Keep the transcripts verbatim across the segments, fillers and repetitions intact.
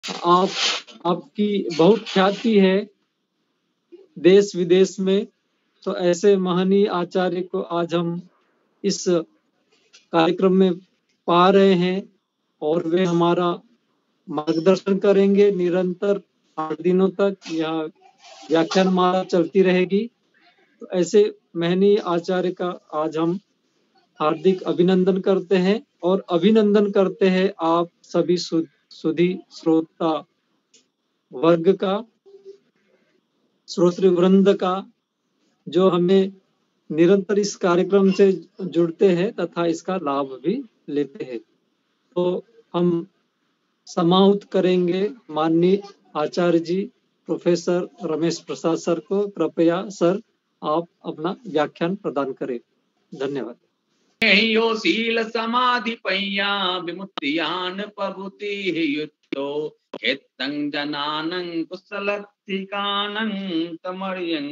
आप आपकी बहुत ख्याति है देश विदेश में, तो ऐसे महनीय आचार्य को आज हम इस कार्यक्रम में पा रहे हैं और वे हमारा मार्गदर्शन करेंगे निरंतर। आठ दिनों तक यह व्याख्यानमाला चलती रहेगी। तो ऐसे महनीय आचार्य का आज हम हार्दिक अभिनंदन करते हैं और अभिनंदन करते हैं आप सभी सु, सुधी श्रोता वर्ग का, श्रोतृ वृंद का, जो हमें निरंतर इस कार्यक्रम से जुड़ते हैं तथा इसका लाभ भी लेते हैं। तो हम समाहुत करेंगे माननीय आचार्य जी प्रोफेसर रमेश प्रसाद सर को। कृपया सर आप अपना व्याख्यान प्रदान करें। धन्यवाद। यो शील समाधि पैया विमुक्तियान प्रभुति युक्तो हेतं जनानं कुशलत्थिकानं तमर्यं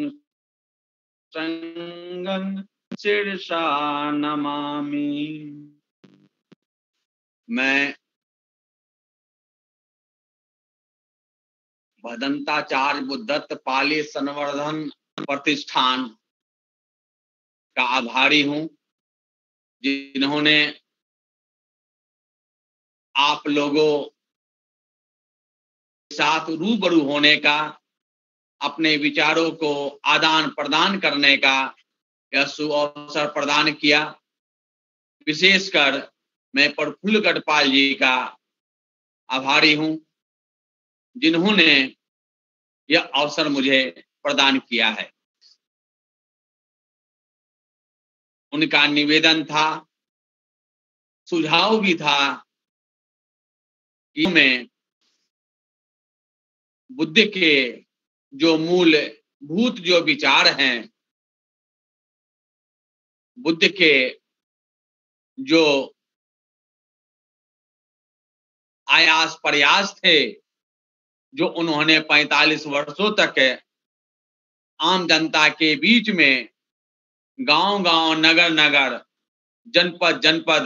संगं शीर्षा नमामि। मैं भदंताचार्य बुद्धत्त पाली संवर्धन प्रतिष्ठान का आभारी हूं, जिन्होंने आप लोगों के साथ रूबरू होने का, अपने विचारों को आदान प्रदान करने का यह सुअवसर प्रदान किया। विशेषकर मैं प्रफुल्ल गढ़पाल जी का आभारी हूं, जिन्होंने यह अवसर मुझे प्रदान किया है। उनका निवेदन था, सुझाव भी था कि मैं बुद्ध के जो मूल भूत जो विचार हैं, बुद्ध के जो आयास प्रयास थे, जो उन्होंने पैंतालीस वर्षों तक आम जनता के बीच में गांव-गांव, नगर-नगर, जनपद-जनपद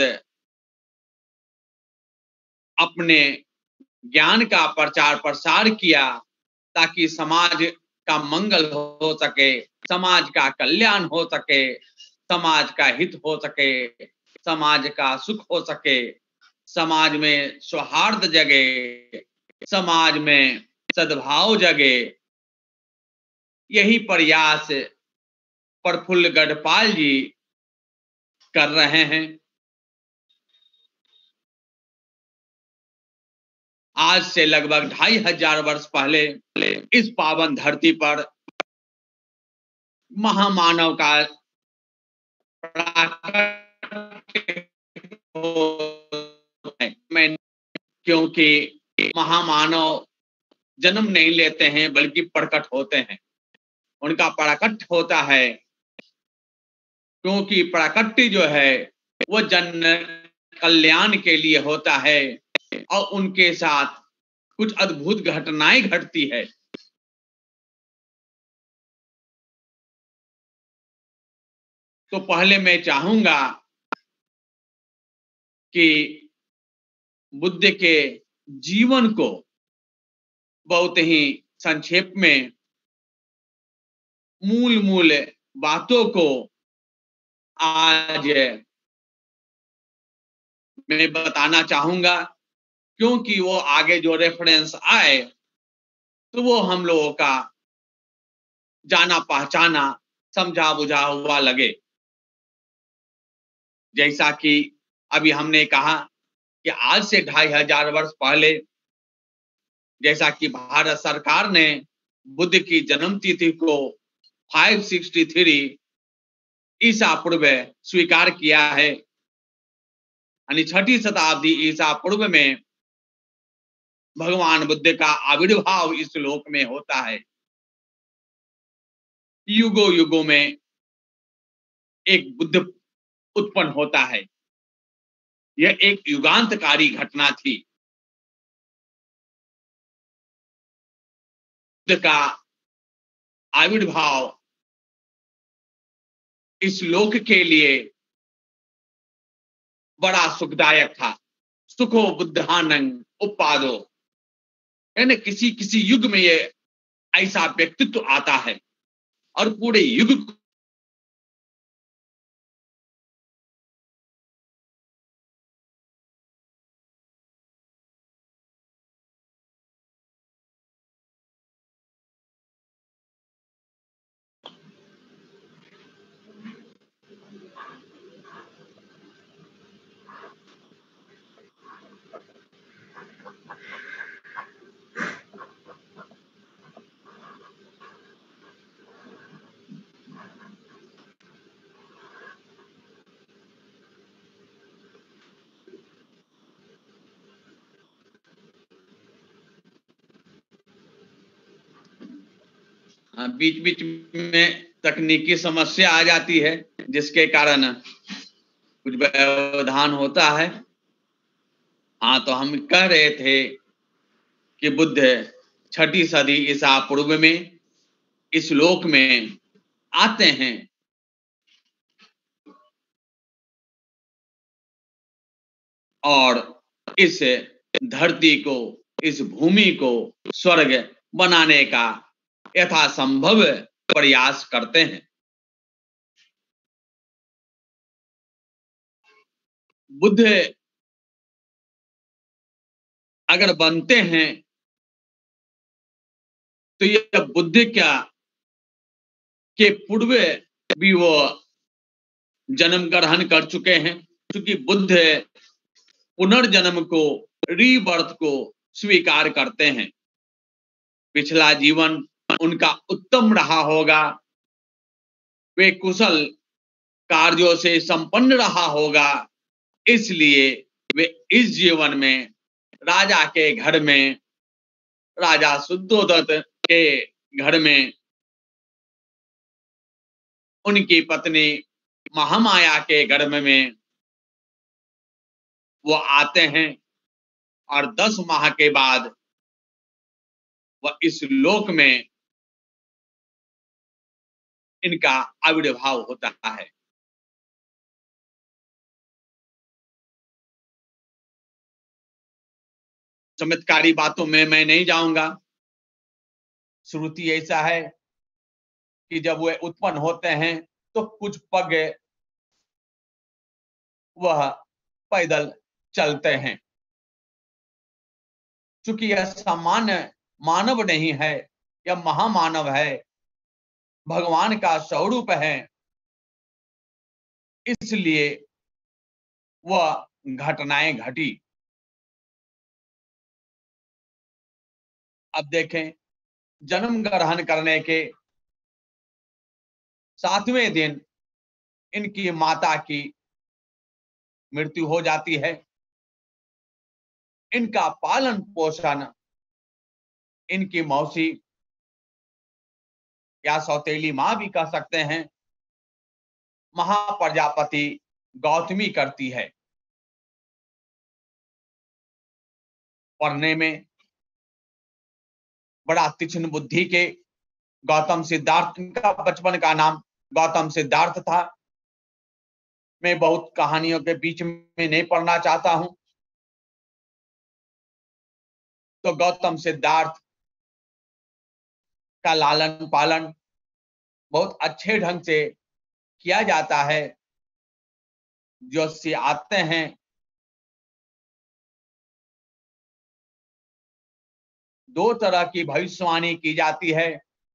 अपने ज्ञान का प्रचार प्रसार किया, ताकि समाज का मंगल हो सके, समाज का कल्याण हो सके, समाज का हित हो सके, समाज का सुख हो सके, समाज में सौहार्द जगे, समाज में सद्भाव जगे। यही प्रयास प्रफुल्ल गढ़पाल जी कर रहे हैं। आज से लगभग ढाई हजार वर्ष पहले इस पावन धरती पर महामानव का मैं क्योंकि महामानव जन्म नहीं लेते हैं बल्कि प्रकट होते हैं। उनका प्रकट होता है क्योंकि प्रकृति जो है वो जन कल्याण के लिए होता है और उनके साथ कुछ अद्भुत घटनाएं घटती है। तो पहले मैं चाहूंगा कि बुद्ध के जीवन को बहुत ही संक्षेप में मूल मूल बातों को आज मैं बताना चाहूंगा, क्योंकि वो आगे जो रेफरेंस आए तो वो हम लोगों का जाना पहचाना, समझा बुझा हुआ लगे। जैसा कि अभी हमने कहा कि आज से ढाई हजार वर्ष पहले जैसा कि भारत सरकार ने बुद्ध की जन्म तिथि को पाँच सौ तिरसठ ईसा पूर्व स्वीकार किया है, यानी छठी शताब्दी ईसा पूर्व में भगवान बुद्ध का आविर्भाव इस लोक में होता है। युगों युगों में एक बुद्ध उत्पन्न होता है। यह एक युगांतकारी घटना थी। बुद्ध का आविर्भाव इस लोक के लिए बड़ा सुखदायक था। सुखो बुद्धानं उपादो, यानी किसी किसी युग में ये ऐसा व्यक्तित्व आता है और पूरे युग बीच बीच में तकनीकी समस्या आ जाती है, जिसके कारण कुछ व्यवधान होता है। हाँ, तो हम कह रहे थे कि बुद्ध छठी सदी ईसा पूर्व में इस लोक में आते हैं और इस धरती को, इस भूमि को स्वर्ग बनाने का यथासंभव प्रयास करते हैं। बुद्ध अगर बनते हैं तो यह बुद्ध क्या के पूर्व भी वो जन्म ग्रहण कर चुके हैं, क्योंकि बुद्ध पुनर्जन्म को, रीबर्थ को स्वीकार करते हैं। पिछला जीवन उनका उत्तम रहा होगा, वे कुशल कार्यों से संपन्न रहा होगा, इसलिए वे इस जीवन में राजा के घर में, राजा शुद्धोदत्त के घर में उनकी पत्नी महामाया के गर्भ में वो आते हैं और दस माह के बाद वह इस लोक में इनका आविर्भाव होता है। चमत्कारी बातों में मैं नहीं जाऊंगा। श्रुति ऐसा है कि जब वे उत्पन्न होते हैं तो कुछ पग वह पैदल चलते हैं। चूंकि यह सामान्य मानव नहीं है, यह महामानव है, भगवान का स्वरूप है, इसलिए वह घटनाएं घटी। अब देखें, जन्म ग्रहण करने के सातवें दिन इनकी माता की मृत्यु हो जाती है। इनका पालन पोषण इनकी मौसी या सौतेली मां भी कह सकते हैं, महाप्रजापति गौतमी करती है। पढ़ने में बड़ा तीक्ष्ण बुद्धि के गौतम सिद्धार्थ, का बचपन का नाम गौतम सिद्धार्थ था। मैं बहुत कहानियों के बीच में नहीं पढ़ना चाहता हूं। तो गौतम सिद्धार्थ का लालन पालन बहुत अच्छे ढंग से किया जाता है। ज्योतिषी आते हैं, दो तरह की भविष्यवाणी की जाती है।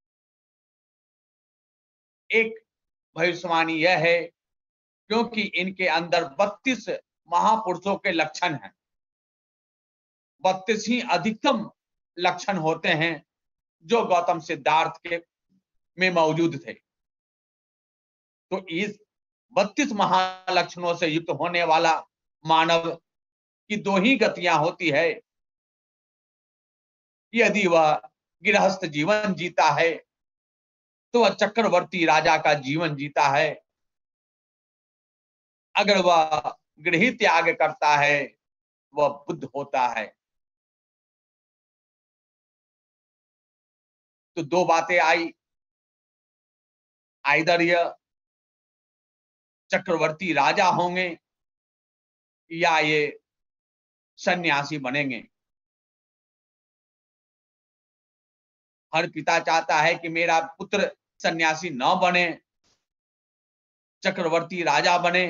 एक भविष्यवाणी यह है, क्योंकि इनके अंदर बत्तीस महापुरुषों के लक्षण हैं, बत्तीस ही अधिकतम लक्षण होते हैं जो गौतम सिद्धार्थ के में मौजूद थे। तो इस बत्तीस महालक्षणों से युक्त होने वाला मानव की दो ही गतियां होती है। यदि वह गृहस्थ जीवन जीता है तो वह चक्रवर्ती राजा का जीवन जीता है। अगर वह गृह त्याग करता है वह बुद्ध होता है। तो दो बातें आई, आइदर यह चक्रवर्ती राजा होंगे या ये सन्यासी बनेंगे। हर पिता चाहता है कि मेरा पुत्र सन्यासी न बने, चक्रवर्ती राजा बने।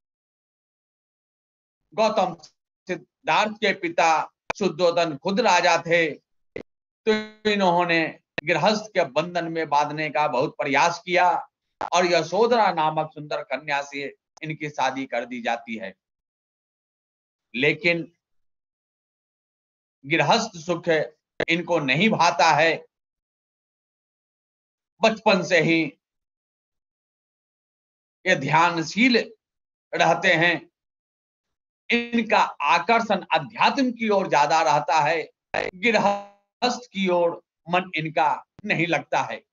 गौतम सिद्धार्थ के पिता शुद्धोधन खुद राजा थे, तो इन्होंने गृहस्थ के बंधन में बांधने का बहुत प्रयास किया और यशोधरा नामक सुंदर कन्या से इनकी शादी कर दी जाती है। लेकिन गृहस्थ सुख इनको नहीं भाता है। बचपन से ही ये ध्यानशील रहते हैं, इनका आकर्षण अध्यात्म की ओर ज्यादा रहता है, गृहस्थ की ओर मन इनका नहीं लगता है।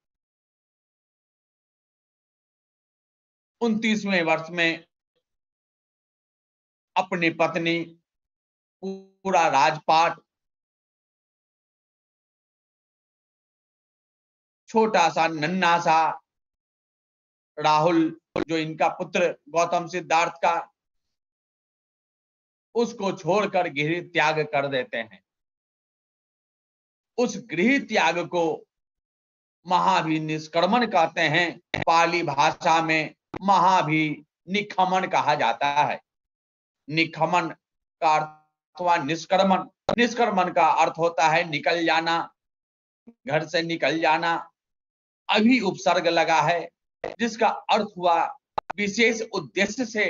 उनतीसवें वर्ष में अपनी पत्नी, पूरा राजपाट, छोटा सा नन्हा सा राहुल जो इनका पुत्र गौतम सिद्धार्थ का, उसको छोड़कर गृह त्याग कर देते हैं। उस गृह त्याग को महाभिनिष्क्रमण कहते हैं। पाली भाषा में महाभिनिष्क्रमण कहा जाता है। निष्क्रमण का अर्थ अथवा निष्क्रमण, निष्क्रमण का अर्थ होता है निकल जाना, घर से निकल जाना। अभी उपसर्ग लगा है जिसका अर्थ हुआ विशेष उद्देश्य से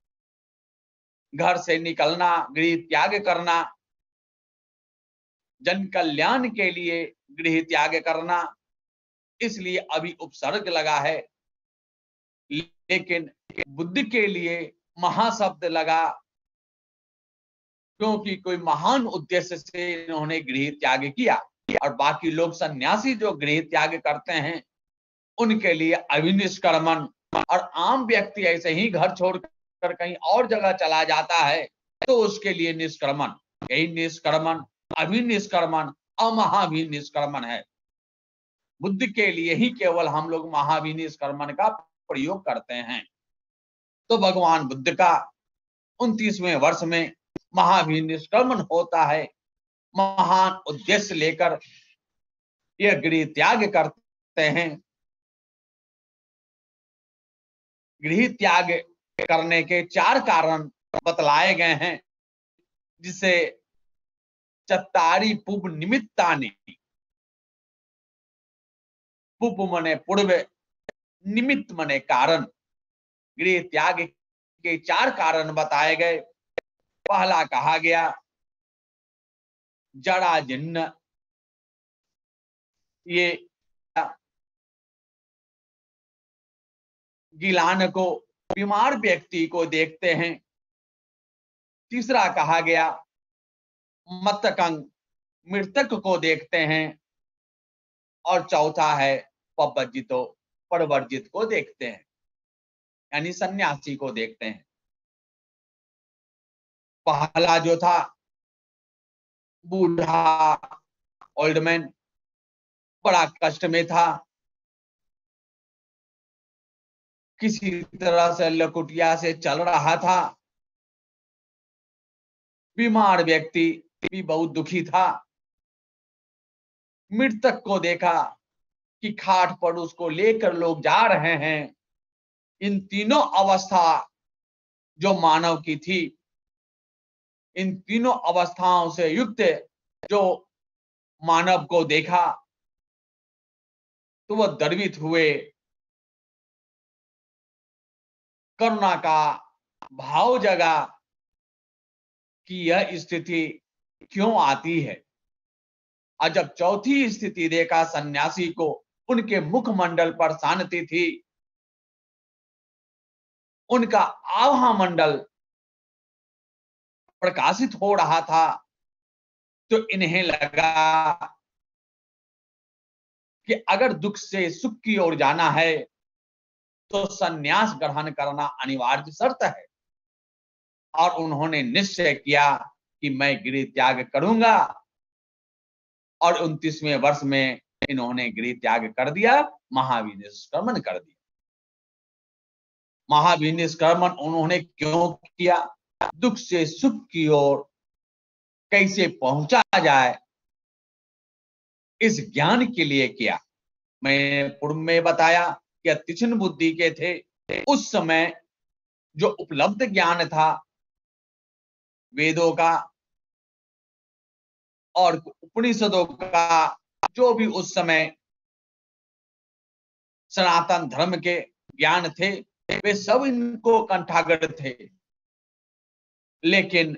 घर से निकलना, गृह त्याग करना, जन कल्याण के लिए गृह त्याग करना, इसलिए अभी उपसर्ग लगा है। लेकिन बुद्ध के लिए महाशब्द लगा क्योंकि कोई महान उद्देश्य से इन्होंने गृह त्याग किया। और बाकी लोग सन्यासी जो गृह त्याग करते हैं उनके लिए अभिनिष्क्रमण, और आम व्यक्ति ऐसे ही घर छोड़कर कहीं और जगह चला जाता है तो उसके लिए निष्क्रमण। यही निष्क्रमण, अभिनिष्क्रमण और महाभिनिष्क्रमण है। बुद्ध के लिए ही केवल हम लोग महाभिनिष्क्रमण का प्रयोग करते हैं। तो भगवान बुद्ध का उनतीसवें वर्ष में महाभिनिष्क्रमण होता है। महान उद्देश्य लेकर यह गृह त्याग करते हैं। गृह त्याग करने के चार कारण बतलाए गए हैं, जिसे चत्तारी पुब निमित्तानि, पुब मने पूर्व, निमित्त मने कारण। गृह त्याग के चार कारण बताए गए। पहला कहा गया जरा जीर्ण, ये गिलान को, बीमार व्यक्ति को देखते हैं। तीसरा कहा गया मतकंग, मृतक को देखते हैं। और चौथा है पवर्जितो, परवर्जित को देखते हैं, यानी सन्यासी को देखते हैं। पहला जो था बूढ़ा, ओल्ड मैन, बड़ा कष्ट में था, किसी तरह से लकुटिया से चल रहा था। बीमार व्यक्ति भी बहुत दुखी था। मृतक को देखा कि खाट पर उसको लेकर लोग जा रहे हैं। इन तीनों अवस्था जो मानव की थी, इन तीनों अवस्थाओं से युक्त जो मानव को देखा तो वह द्रवित हुए। करुणा का भाव जगा कि यह स्थिति क्यों आती है। और जब चौथी स्थिति देखा सन्यासी को, उनके मुखमंडल पर शांति थी, उनका आभा मंडल प्रकाशित हो रहा था, तो इन्हें लगा कि अगर दुख से सुख की ओर जाना है तो सन्यास ग्रहण करना अनिवार्य शर्त है। और उन्होंने निश्चय किया कि मैं गृह त्याग करूंगा। और उनतीसवें वर्ष में इन्होंने गृह त्याग कर दिया, महाभिनिष्क्रमण कर दिया। महाभिनिष्क्रमण उन्होंने क्यों किया? दुख से सुख की ओर कैसे पहुंचा जाए, इस ज्ञान के लिए किया। मैं पूर्व में बताया कि तीक्ष्ण बुद्धि के थे। उस समय जो उपलब्ध ज्ञान था वेदों का और उपनिषदों का, जो भी उस समय सनातन धर्म के ज्ञान थे, वे सब इनको कंठागढ़ थे। लेकिन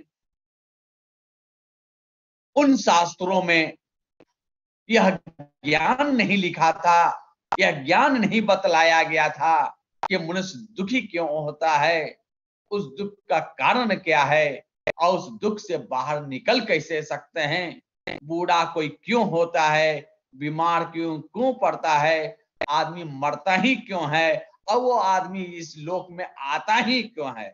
उन शास्त्रों में यह ज्ञान नहीं लिखा था, यह ज्ञान नहीं बतलाया गया था कि मनुष्य दुखी क्यों होता है, उस दुख का कारण क्या है और उस दुख से बाहर निकल कैसे सकते हैं, बूढ़ा कोई क्यों होता है, बीमार क्यों क्यों पड़ता है, आदमी मरता ही क्यों है और वो आदमी इस लोक में आता ही क्यों है।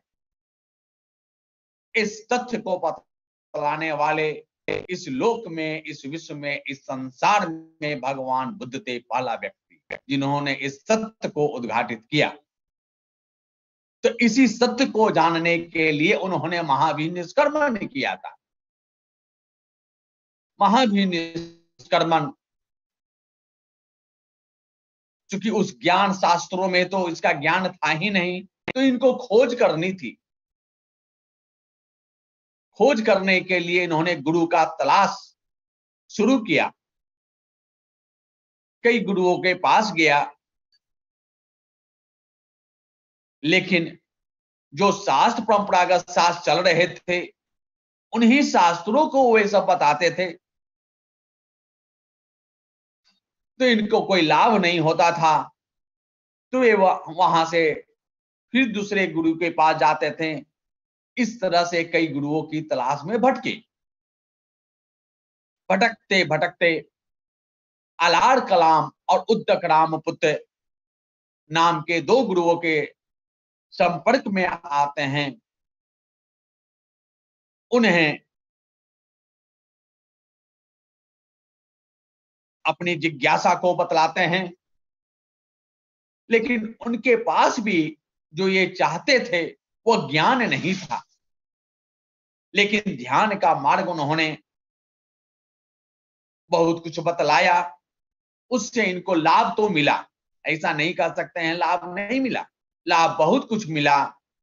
इस तथ्य को बतलाने वाले इस लोक में, इस विश्व में, इस संसार में भगवान बुद्ध थे, पहला व्यक्ति जिन्होंने इस सत्य को उद्घाटित किया। तो इसी सत्य को जानने के लिए उन्होंने महावीर निष्कर्मण किया था। महावीर निष्कर्मण, चूंकि उस ज्ञान शास्त्रों में तो इसका ज्ञान था ही नहीं, तो इनको खोज करनी थी। खोज करने के लिए इन्होंने गुरु का तलाश शुरू किया। कई गुरुओं के पास गया, लेकिन जो शास्त्र परंपरागत शास्त्र चल रहे थे, उन्हीं शास्त्रों को वे सब बताते थे, तो इनको कोई लाभ नहीं होता था। तो वे वहां से फिर दूसरे गुरु के पास जाते थे। इस तरह से कई गुरुओं की तलाश में भटके। भटकते भटकते अलार कलाम और उद्दक रामपुत्र नाम के दो गुरुओं के संपर्क में आते हैं। उन्हें अपनी जिज्ञासा को बतलाते हैं, लेकिन उनके पास भी जो ये चाहते थे वो ज्ञान नहीं था। लेकिन ध्यान का मार्ग उन्होंने बहुत कुछ बतलाया, उससे इनको लाभ तो मिला, ऐसा नहीं कह सकते हैं लाभ नहीं मिला, लाभ बहुत कुछ मिला।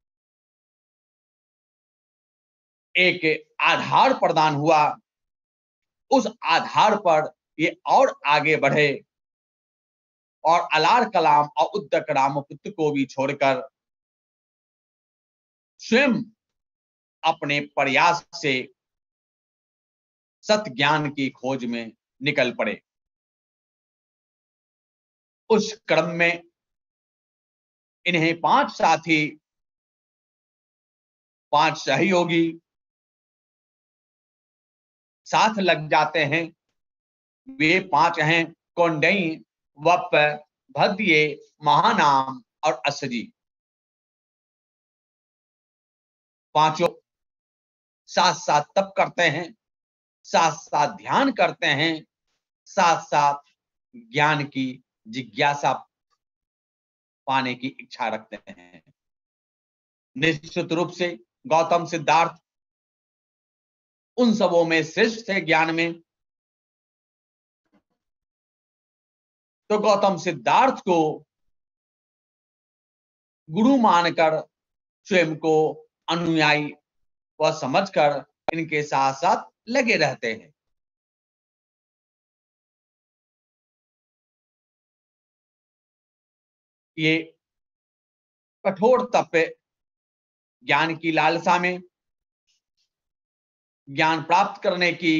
एक आधार प्रदान हुआ, उस आधार पर ये और आगे बढ़े और अलार कलाम और उद्दक रामपुत्र को भी छोड़कर स्वयं अपने प्रयास से सत्य ज्ञान की खोज में निकल पड़े। उस क्रम में इन्हें पांच साथी, पांच सहयोगी साथ लग जाते हैं। वे पांच हैं कौंडई, वप, भद्ये, महानाम और असजी। पांचों साथ साथ तप करते हैं, साथ साथ ध्यान करते हैं, साथ साथ ज्ञान की जिज्ञासा पाने की इच्छा रखते हैं। निश्चित रूप से गौतम सिद्धार्थ उन सबों में श्रेष्ठ थे ज्ञान में। तो गौतम सिद्धार्थ को गुरु मानकर स्वयं को अनुयायी व समझकर इनके साथ साथ लगे रहते हैं। ये कठोर तप ज्ञान की लालसा में, ज्ञान प्राप्त करने की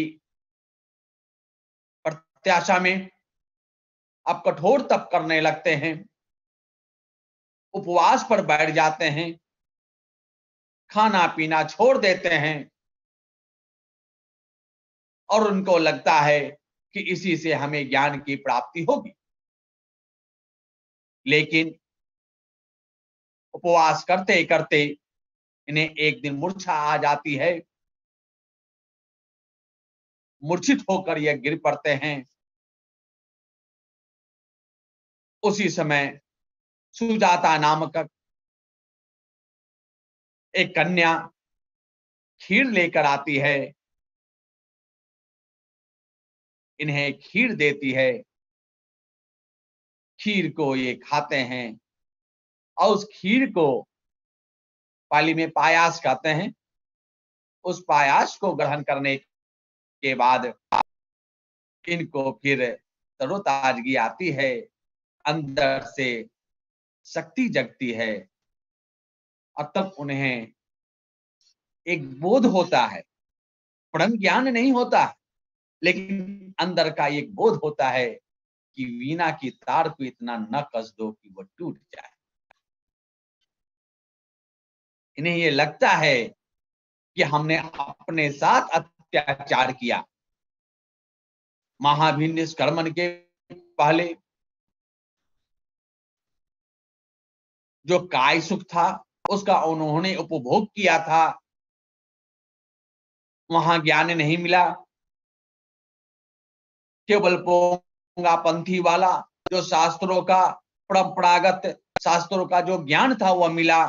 प्रत्याशा में अब कठोर तप करने लगते हैं, उपवास पर बैठ जाते हैं, खाना पीना छोड़ देते हैं और उनको लगता है कि इसी से हमें ज्ञान की प्राप्ति होगी। लेकिन उपवास करते करते इन्हें एक दिन मूर्छा आ जाती है। मूर्छित होकर यह गिर पड़ते हैं। उसी समय सुजाता नामक एक कन्या खीर लेकर आती है। इन्हें खीर देती है। खीर को ये खाते हैं और उस खीर को पाली में पायास कहते हैं। उस पायास को ग्रहण करने के बाद इनको फिर तरोताजगी आती है, अंदर से शक्ति जगती है और तब उन्हें एक बोध होता है। परम ज्ञान नहीं होता, लेकिन अंदर का एक बोध होता है कि वीणा की तार को इतना न कस दो कि वो टूट जाए। इन्हें ये लगता है कि हमने अपने साथ अत्याचार किया। महावीर निष्कर्मण के पहले जो काय सुख था उसका उन्होंने उपभोग किया था, वहां ज्ञान नहीं मिला। केवल पोंगा पंथी वाला जो शास्त्रों का परंपरागत शास्त्रों का जो ज्ञान था वह मिला,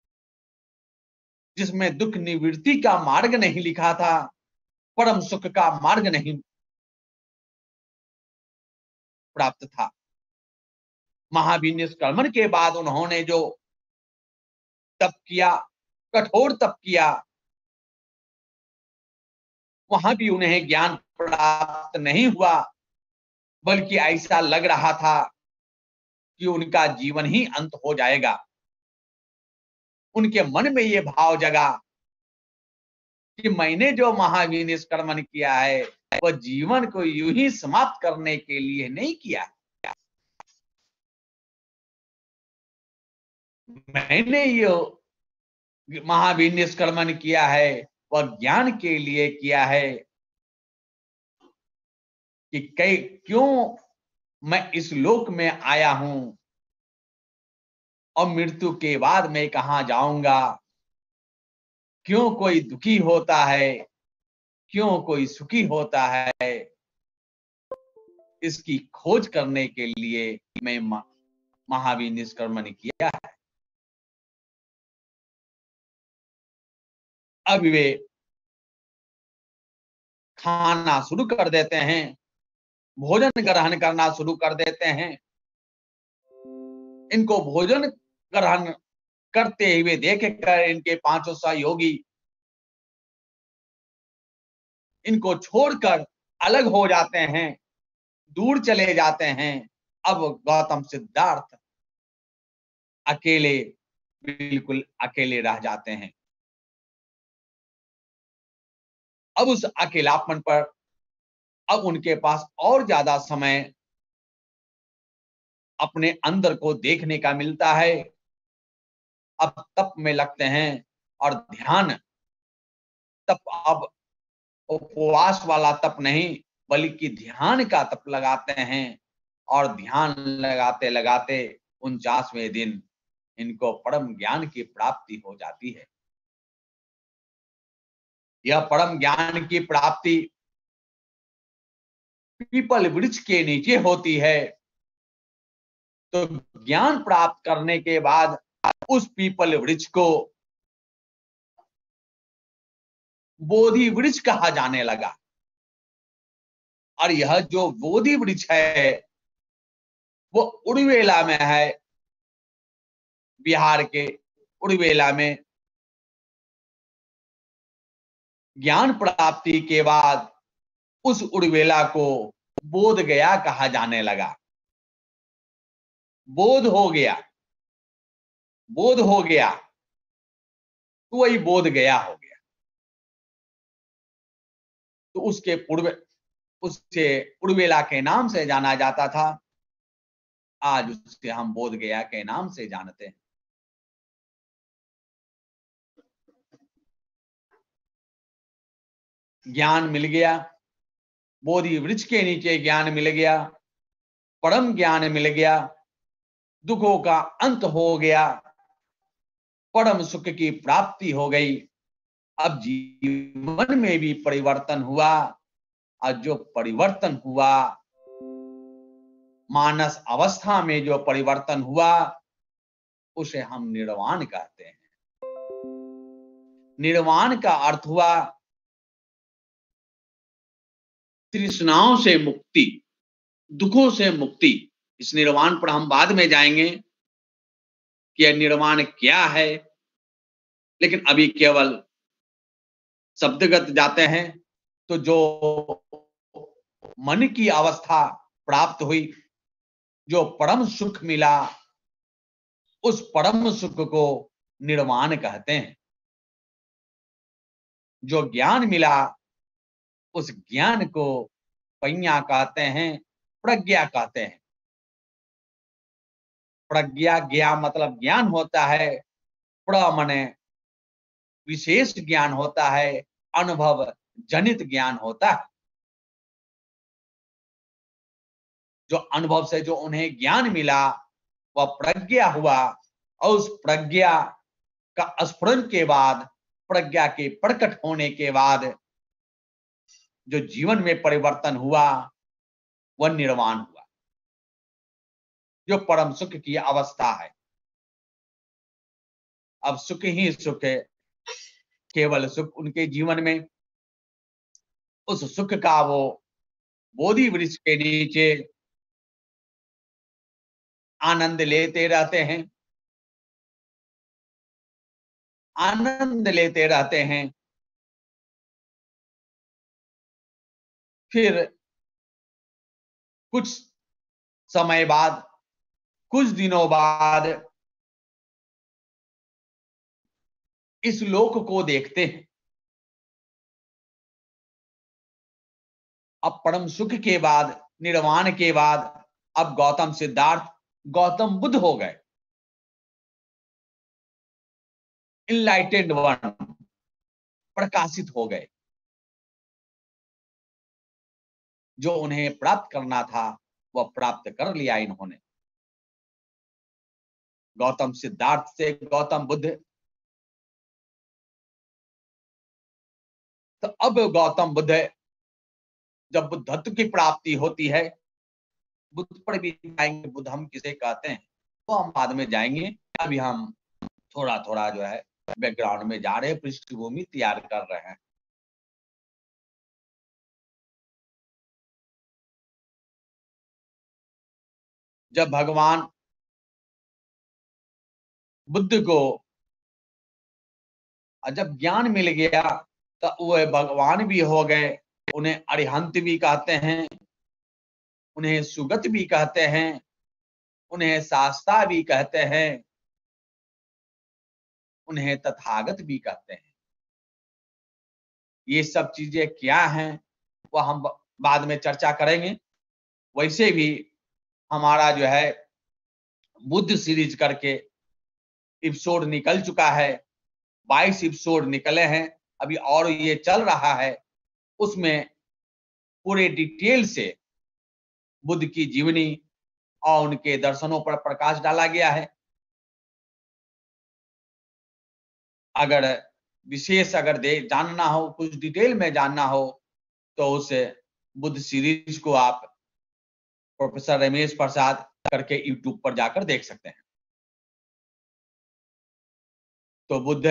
जिसमें दुख निवृत्ति का मार्ग नहीं लिखा था, परम सुख का मार्ग नहीं प्राप्त था। महावीर निष्कर्मण के बाद उन्होंने जो तप किया, कठोर तप किया, वहां भी उन्हें ज्ञान प्राप्त नहीं हुआ, बल्कि ऐसा लग रहा था कि उनका जीवन ही अंत हो जाएगा। उनके मन में ये भाव जगा कि मैंने जो महावीर निष्कर्मण किया है वह जीवन को यूं ही समाप्त करने के लिए नहीं किया। मैंने ये महावीर निष्कर्मण किया है वह ज्ञान के लिए किया है कि कई क्यों मैं इस लोक में आया हूं और मृत्यु के बाद मैं कहां जाऊंगा, क्यों कोई दुखी होता है, क्यों कोई सुखी होता है, इसकी खोज करने के लिए मैं महावीर निष्कर्मण किया है। अब वे खाना शुरू कर देते हैं, भोजन ग्रहण करना शुरू कर देते हैं। इनको भोजन ग्रहण करते हुए देख कर इनके पांचों सहयोगी इनको छोड़कर अलग हो जाते हैं, दूर चले जाते हैं। अब गौतम सिद्धार्थ अकेले, बिल्कुल अकेले रह जाते हैं। अब उस अकेलापन पर अब उनके पास और ज्यादा समय अपने अंदर को देखने का मिलता है। अब तप में लगते हैं और ध्यान तप, अब उपवास वाला तप नहीं बल्कि ध्यान का तप लगाते हैं और ध्यान लगाते लगाते उनचासवें दिन इनको परम ज्ञान की प्राप्ति हो जाती है। यह परम ज्ञान की प्राप्ति पीपल वृक्ष के नीचे होती है। तो ज्ञान प्राप्त करने के बाद उस पीपल वृक्ष को बोधि वृक्ष कहा जाने लगा। और यह जो बोधि वृक्ष है वो उड़वेला में है, बिहार के उड़वेला में। ज्ञान प्राप्ति के बाद उस उड़वेला को बोध गया कहा जाने लगा। बोध हो गया, बोध हो गया तो वही बोध गया हो गया। तो उसके पूर्व उससे उड़वेला के नाम से जाना जाता था, आज उससे हम बोध गया के नाम से जानते हैं। ज्ञान मिल गया, बोधि वृक्ष के नीचे ज्ञान मिल गया, परम ज्ञान मिल गया, दुखों का अंत हो गया, परम सुख की प्राप्ति हो गई। अब जीवन में भी परिवर्तन हुआ और जो परिवर्तन हुआ, मानस अवस्था में जो परिवर्तन हुआ उसे हम निर्वाण कहते हैं। निर्वाण का अर्थ हुआ तृष्णाओं से मुक्ति, दुखों से मुक्ति। इस निर्वाण पर हम बाद में जाएंगे कि यह निर्वाण क्या है, लेकिन अभी केवल शब्दगत जाते हैं। तो जो मन की अवस्था प्राप्त हुई, जो परम सुख मिला, उस परम सुख को निर्वाण कहते हैं। जो ज्ञान मिला, उस ज्ञान को पඤ्ञा कहते हैं, प्रज्ञा कहते हैं। प्रज्ञा, ज्ञा मतलब ज्ञान होता है, प्र मने विशेष ज्ञान होता है, अनुभव जनित ज्ञान होता है। जो अनुभव से जो उन्हें ज्ञान मिला वह प्रज्ञा हुआ, और उस प्रज्ञा का स्फुरन के बाद, प्रज्ञा के प्रकट होने के बाद जो जीवन में परिवर्तन हुआ वह निर्वाण हुआ, जो परम सुख की अवस्था है। अब सुख ही सुख है, केवल सुख उनके जीवन में। उस सुख का वो बोधि वृक्ष के नीचे आनंद लेते रहते हैं, आनंद लेते रहते हैं। फिर कुछ समय बाद, कुछ दिनों बाद इस लोक को देखते हैं। अब परम सुख के बाद, निर्वाण के बाद, अब गौतम सिद्धार्थ गौतम बुद्ध हो गए, इनलाइटेंड वन, प्रकाशित हो गए। जो उन्हें प्राप्त करना था वह प्राप्त कर लिया इन्होंने। गौतम सिद्धार्थ से गौतम बुद्ध, तो अब गौतम बुद्ध जब बुद्धत्व की प्राप्ति होती है, बुद्ध पर भी जाएंगे। बुद्ध हम किसे कहते हैं वो हम बाद में जाएंगे। अभी हम थोड़ा थोड़ा जो है बैकग्राउंड में जा रहे हैं, पृष्ठभूमि तैयार कर रहे हैं। जब भगवान बुद्ध को जब ज्ञान मिल गया तो वह भगवान भी हो गए। उन्हें अरिहंत भी कहते हैं, उन्हें सुगत भी कहते हैं, उन्हें शास्ता भी कहते हैं, उन्हें तथागत भी कहते हैं। ये सब चीजें क्या हैं वह हम बाद में चर्चा करेंगे। वैसे भी हमारा जो है बुद्ध सीरीज करके एपिसोड निकल चुका है, बाईस एपिसोड निकले हैं अभी, और ये चल रहा है। उसमें पूरे डिटेल से बुद्ध की जीवनी और उनके दर्शनों पर प्रकाश डाला गया है। अगर विशेष अगर दे जानना हो, कुछ डिटेल में जानना हो, तो उस बुद्ध सीरीज को आप प्रोफेसर रमेश प्रसाद करके यूट्यूब पर जाकर देख सकते हैं। तो बुद्ध,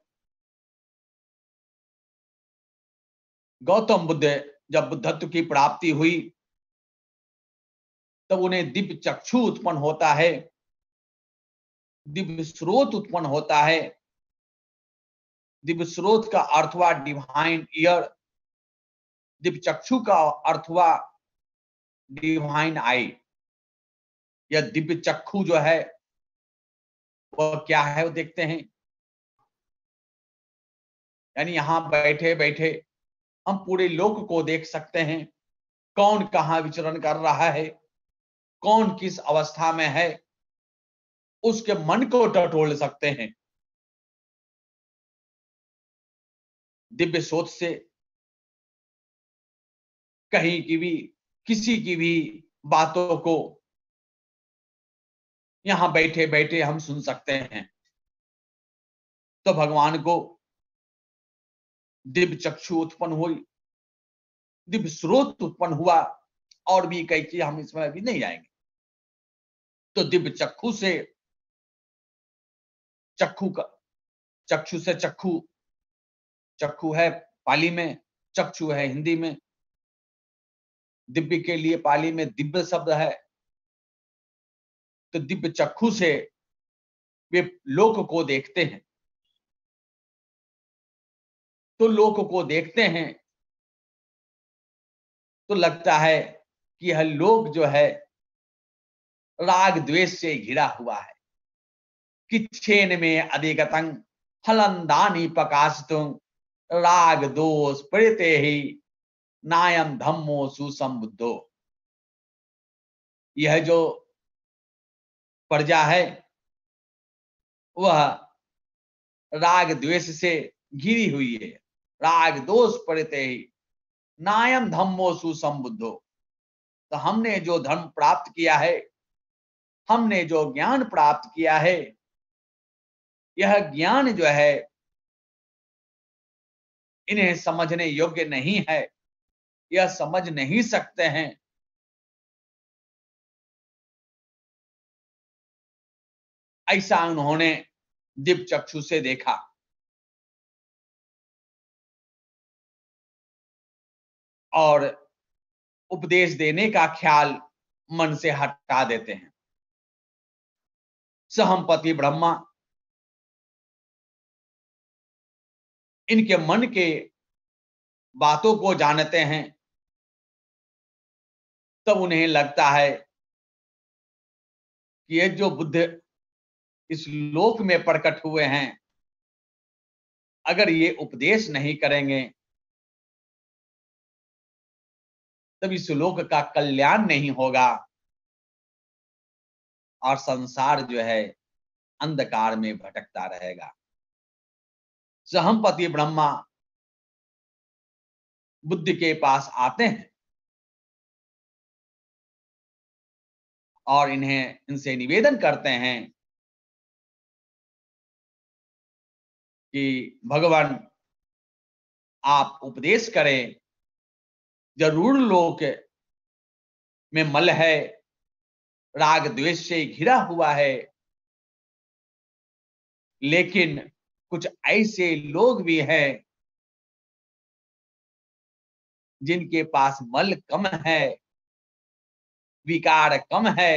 गौतम बुद्ध जब बुद्धत्व की प्राप्ति हुई तब उन्हें दिव्य चक्षु उत्पन्न होता है, दिव्य स्रोत उत्पन्न होता है। दिव्य स्रोत का अर्थ हुआ डिवाइन ईयर, दिव्य चक्षु का अर्थ हुआ डिवाइन आई। यह दिव्य चक्षु जो है वह क्या है वो देखते हैं। यानी यहां बैठे बैठे हम पूरे लोक को देख सकते हैं, कौन कहां विचरण कर रहा है, कौन किस अवस्था में है, उसके मन को टटोल सकते हैं। दिव्य सोच से कहीं की भी, किसी की भी बातों को यहां बैठे बैठे हम सुन सकते हैं। तो भगवान को दिव्य चक्षु उत्पन्न हुई, दिव्य स्रोत उत्पन्न हुआ, और भी कई चीज हम इसमें अभी नहीं जाएंगे। तो दिव्य चक्षु से, चक्षु का, चक्षु से चक्षु, चक्षु है पाली में, चक्षु है हिंदी में। दिव्य के लिए पाली में दिव्य शब्द है, तो दिव्य चक्षु से वे लोक को देखते हैं। तो लोक को देखते हैं तो लगता है कि यह लोक जो है राग द्वेष से घिरा हुआ है। किच्छेन में अधिगतं फलंदानी प्रकाशितुं राग दोष प्रेते ही नायम धम्मो सुसंबुद्धो। यह जो प्रजा है वह राग द्वेष से घिरी हुई है। राग दोष प्रेते ही नायम धम्मो सुसंबुद्धो। तो हमने जो धर्म प्राप्त किया है, हमने जो ज्ञान प्राप्त किया है, यह ज्ञान जो है इन्हें समझने योग्य नहीं है, यह समझ नहीं सकते हैं। ऐसा उन्होंने दिव्य चक्षु से देखा और उपदेश देने का ख्याल मन से हटा देते हैं। सहमपति ब्रह्मा इनके मन के बातों को जानते हैं। तब उन्हें लगता है कि ये जो बुद्ध इस लोक में प्रकट हुए हैं, अगर ये उपदेश नहीं करेंगे तब इस लोक का कल्याण नहीं होगा और संसार जो है अंधकार में भटकता रहेगा। सहमपति ब्रह्मा बुद्ध के पास आते हैं और इन्हें इनसे निवेदन करते हैं कि भगवान आप उपदेश करें। जरूर लोक में मल है, राग द्वेष से घिरा हुआ है, लेकिन कुछ ऐसे लोग भी हैं जिनके पास मल कम है, विकार कम है।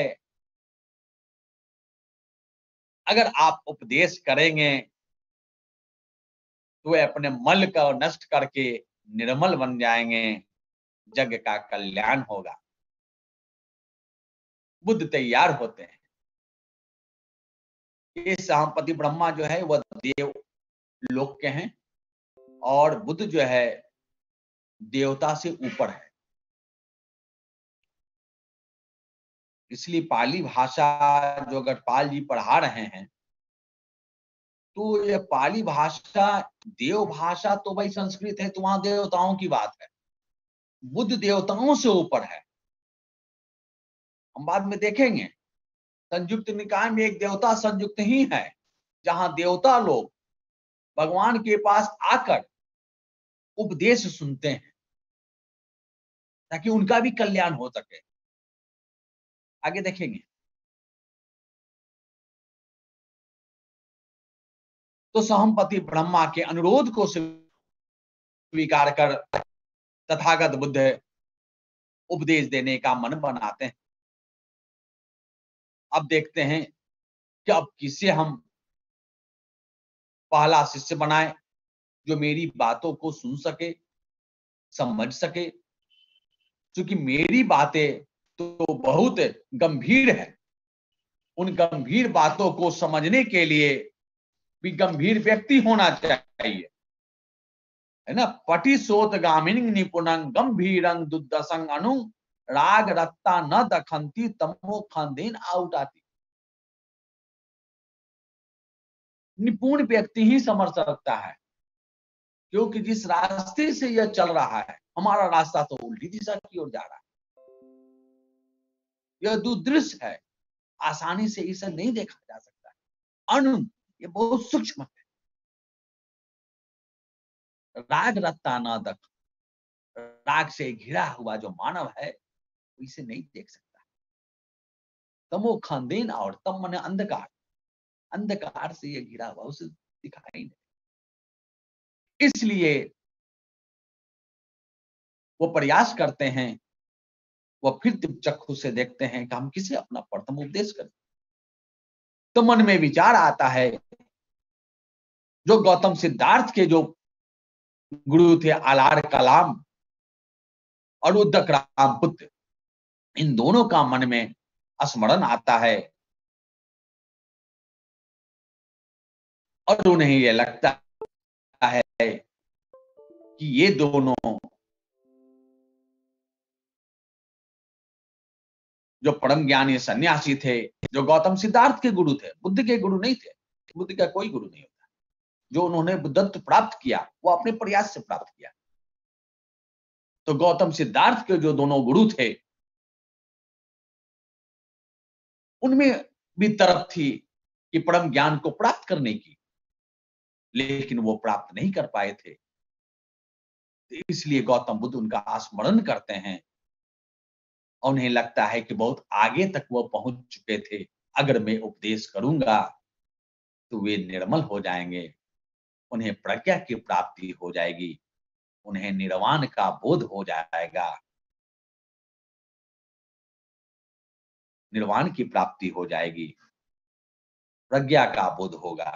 अगर आप उपदेश करेंगे तो वे अपने मल को नष्ट करके निर्मल बन जाएंगे, जग का कल्याण होगा। बुद्ध तैयार होते हैं। ये सहमपति ब्रह्मा जो है वह देव लोक के हैं और बुद्ध जो है देवता से ऊपर है। इसलिए पाली भाषा जो गढ़पाल जी पढ़ा रहे हैं, तो ये पाली भाषा देव भाषा तो भाई संस्कृत है, तो वहां देवताओं की बात है। बुद्ध देवताओं से ऊपर है। हम बाद में देखेंगे संयुक्त निकाय में एक देवता संयुक्त ही है, जहां देवता लोग भगवान के पास आकर उपदेश सुनते हैं ताकि उनका भी कल्याण हो सके। आगे देखेंगे। तो सहमपति ब्रह्मा के अनुरोध को स्वीकार कर तथागत बुद्ध उपदेश देने का मन बनाते हैं। अब देखते हैं कि अब किसे हम पहला शिष्य बनाए जो मेरी बातों को सुन सके, समझ सके। क्योंकि मेरी बातें तो बहुत गंभीर है, उन गंभीर बातों को समझने के लिए भी गंभीर व्यक्ति होना चाहिए, है ना। पटी सोत गामिनी निपुणं गंभीरं दुर्दशं अनु राग रत्ता न दखंती तमो खंदेन आउटाती। निपुण व्यक्ति ही समझ सकता है, क्योंकि जिस रास्ते से यह चल रहा है, हमारा रास्ता तो उल्टी दिशा की ओर जा रहा है। यह दुर्दृश्य है, आसानी से इसे नहीं देखा जा सकता है। अनु ये बहुत सूक्ष्म है। राग रत्ता न दख, राग से घिरा हुआ जो मानव है इसे नहीं देख सकता। तमो खंदेन, और तम माने अंधकार, अंधकार से ये घिरा हुआ उसे दिखाई नहीं। इसलिए वो प्रयास करते हैं वह फिर दिव्य चक्षु से देखते हैं कि हम किसे अपना प्रथम उपदेश करें। तो मन में विचार आता है, जो गौतम सिद्धार्थ के जो गुरु थे आलार कलाम और उद्दक राम पुत्र, इन दोनों का मन में स्मरण आता है और उन्हें यह लगता है कि ये दोनों जो परम ज्ञानी सन्यासी थे, जो गौतम सिद्धार्थ के गुरु थे, बुद्ध के गुरु नहीं थे। बुद्ध का कोई गुरु नहीं होता। जो उन्होंने बुद्धत्व प्राप्त किया वो अपने प्रयास से प्राप्त किया। तो गौतम सिद्धार्थ के जो दोनों गुरु थे, उनमें भी तरफ थी कि परम ज्ञान को प्राप्त करने की, लेकिन वो प्राप्त नहीं कर पाए थे। तो इसलिए गौतम बुद्ध उनका स्मरण करते हैं और उन्हें लगता है कि बहुत आगे तक वो पहुंच चुके थे। अगर मैं उपदेश करूंगा तो वे निर्मल हो जाएंगे, उन्हें प्रज्ञा की प्राप्ति हो जाएगी, उन्हें निर्वाण का बोध हो जाएगा, निर्वाण की प्राप्ति हो जाएगी, प्रज्ञा का बोध होगा,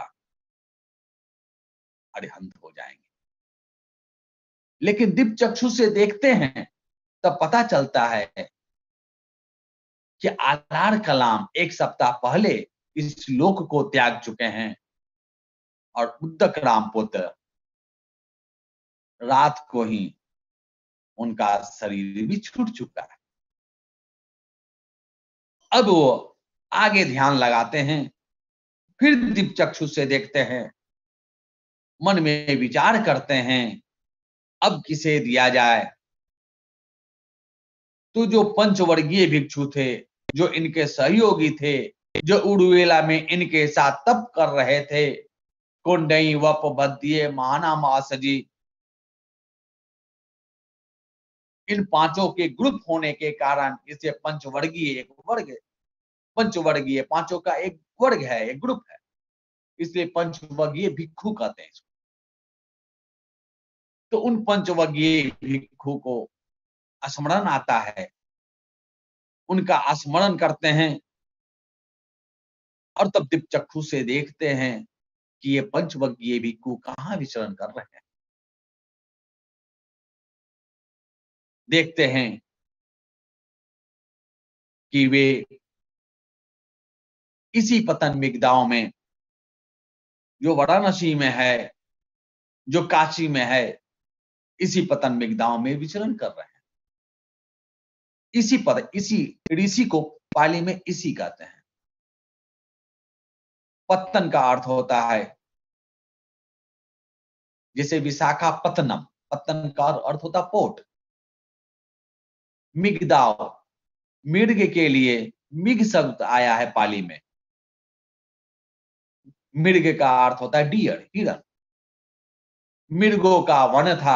अरिहंत हो जाएंगे। लेकिन दिव्य चक्षु से देखते हैं तब पता चलता है कि आलार कलाम एक सप्ताह पहले इस लोक को त्याग चुके हैं और उद्दक राम पुत्र रात को ही उनका शरीर भी छूट चुका है। अब वो आगे ध्यान लगाते हैं, फिर दिव्य चक्षु से देखते हैं, मन में विचार करते हैं अब किसे दिया जाए। तो जो पंचवर्गीय भिक्षु थे, जो इनके सहयोगी थे, जो उड़ुवेला में इनके साथ तप कर रहे थे, कुंडई वप बद्ये महाना मासजी, इन पांचों के ग्रुप होने के कारण इसे पंचवर्गीय एक वर्ग, पंचवर्गीय पांचों का एक वर्ग है, एक ग्रुप है, इसलिए पंचवर्गीय भिक्षु कहते हैं। तो उन पंचवर्गीय भिक्षु को स्मरण आता है, उनका स्मरण करते हैं और तब दिव्य चक्षु से देखते हैं कि ये पंचवर्गीय भिक्षु कहां विचरण कर रहे हैं। देखते हैं कि वे इसी पतन मिगदाओं में, जो वाराणसी में है, जो काशी में है, इसी पतन मिगदाओं में विचरण कर रहे हैं। इसी पद, इसी ऋषि को पाली में इसी कहते हैं। पत्तन का अर्थ होता है, जैसे विशाखापत्तनम, पत्तन का अर्थ होता पोर्ट। मिगदाव, मिर्ग के लिए मिग शब्द आया है पाली में। मिर्ग का अर्थ होता है डियर, हिरण। मिर्गों का वन था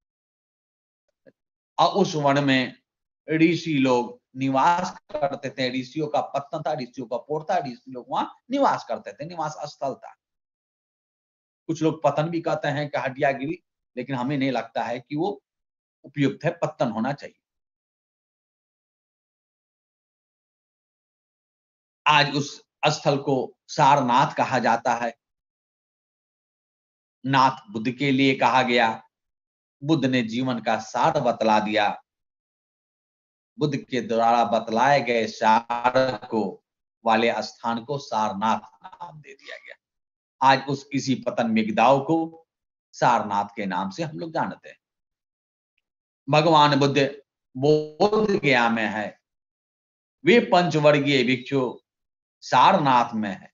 और उस वन में ऋषि लोग निवास करते थे। ऋषियों का पत्तन था, ऋषियों का पोर्ट था, ऋषि लोग वहां निवास करते थे, निवास स्थल था। कुछ लोग पतन भी कहते हैं कि हटियागिरी, लेकिन हमें नहीं लगता है कि वो उपयुक्त है, पत्तन होना चाहिए। आज उस स्थल को सारनाथ कहा जाता है। नाथ बुद्ध के लिए कहा गया। बुद्ध ने जीवन का सार बतला दिया। बुद्ध के द्वारा बतलाए गए सार को वाले स्थान को सारनाथ नाम दे दिया गया। आज उस इसी पतन मिगदाव को सारनाथ के नाम से हम लोग जानते हैं। भगवान बुद्ध बोध गया में है, वे पंचवर्गीय भिक्षु सारनाथ में है।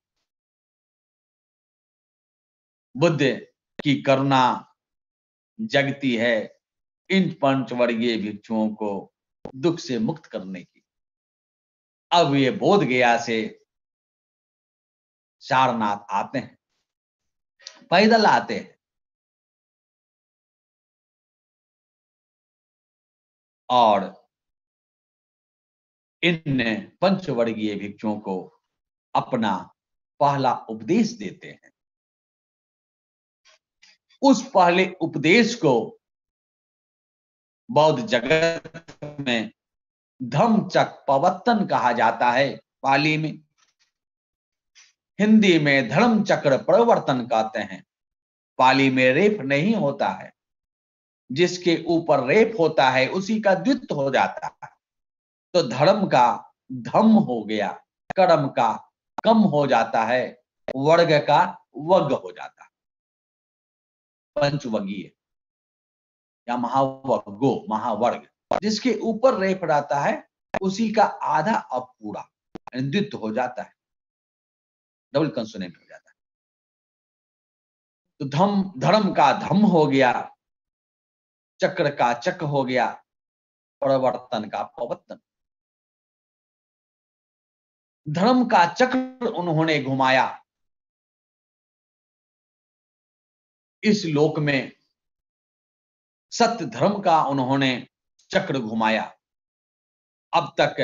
बुद्ध की करुणा जगती है इन पंचवर्गीय भिक्षुओं को दुख से मुक्त करने की। अब ये बोध गया से सारनाथ आते हैं, पैदल आते हैं और इन पंचवर्गीय भिक्षुओं को अपना पहला उपदेश देते हैं। उस पहले उपदेश को बौद्ध जगत में धम्मचक प्रवर्तन कहा जाता है पाली में। हिंदी में धर्म चक्र प्रवर्तन कहते हैं। पाली में रेप नहीं होता है, जिसके ऊपर रेप होता है उसी का द्वित्व हो जाता है। तो धर्म का धम्म हो गया, कर्म का कम हो जाता है, वर्ग का वग हो जाता है। पंचवर्गीय या महावर्गो, महावर्ग, जिसके ऊपर रेप रहता है उसी का आधा अब पूरा द्वित्व हो जाता है, डबल कंसोनेंट हो जाता है। तो धम धर्म का धम हो गया, चक्र का चक हो गया, प्रवर्तन का प्रवर्तन। धर्म का चक्र उन्होंने घुमाया इस लोक में, सत्य धर्म का उन्होंने चक्र घुमाया। अब तक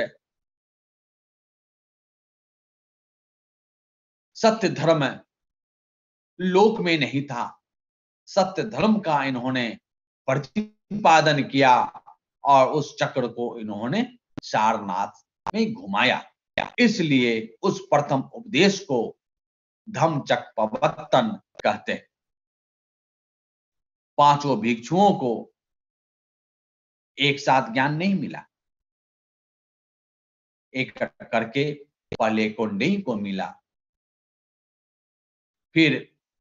सत्य धर्म लोक में नहीं था, सत्य धर्म का इन्होंने प्रतिपादन किया और उस चक्र को इन्होंने सारनाथ में घुमाया। इसलिए उस प्रथम उपदेश को धम्मचक प्रवर्तन कहते हैं। पांचों भिक्षुओं को एक साथ ज्ञान नहीं मिला, एक करके पहले कुंडी को मिला, फिर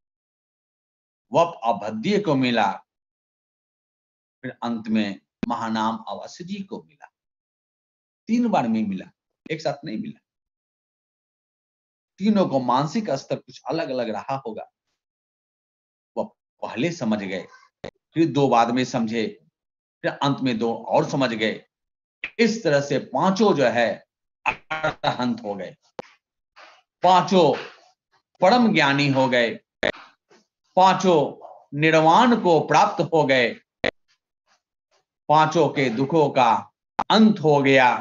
वप अभद्य को मिला, फिर अंत में महानाम अवश्य जी को मिला। तीन बार में मिला, एक साथ नहीं मिला। तीनों को मानसिक स्तर कुछ अलग अलग रहा होगा, वह पहले समझ गए, फिर दो बाद में समझे, फिर अंत में दो और समझ गए। इस तरह से पांचों जो है अरहंत हो गए, पांचों परम ज्ञानी हो गए, पांचों निर्वाण को प्राप्त हो गए, पांचों के दुखों का अंत हो गया,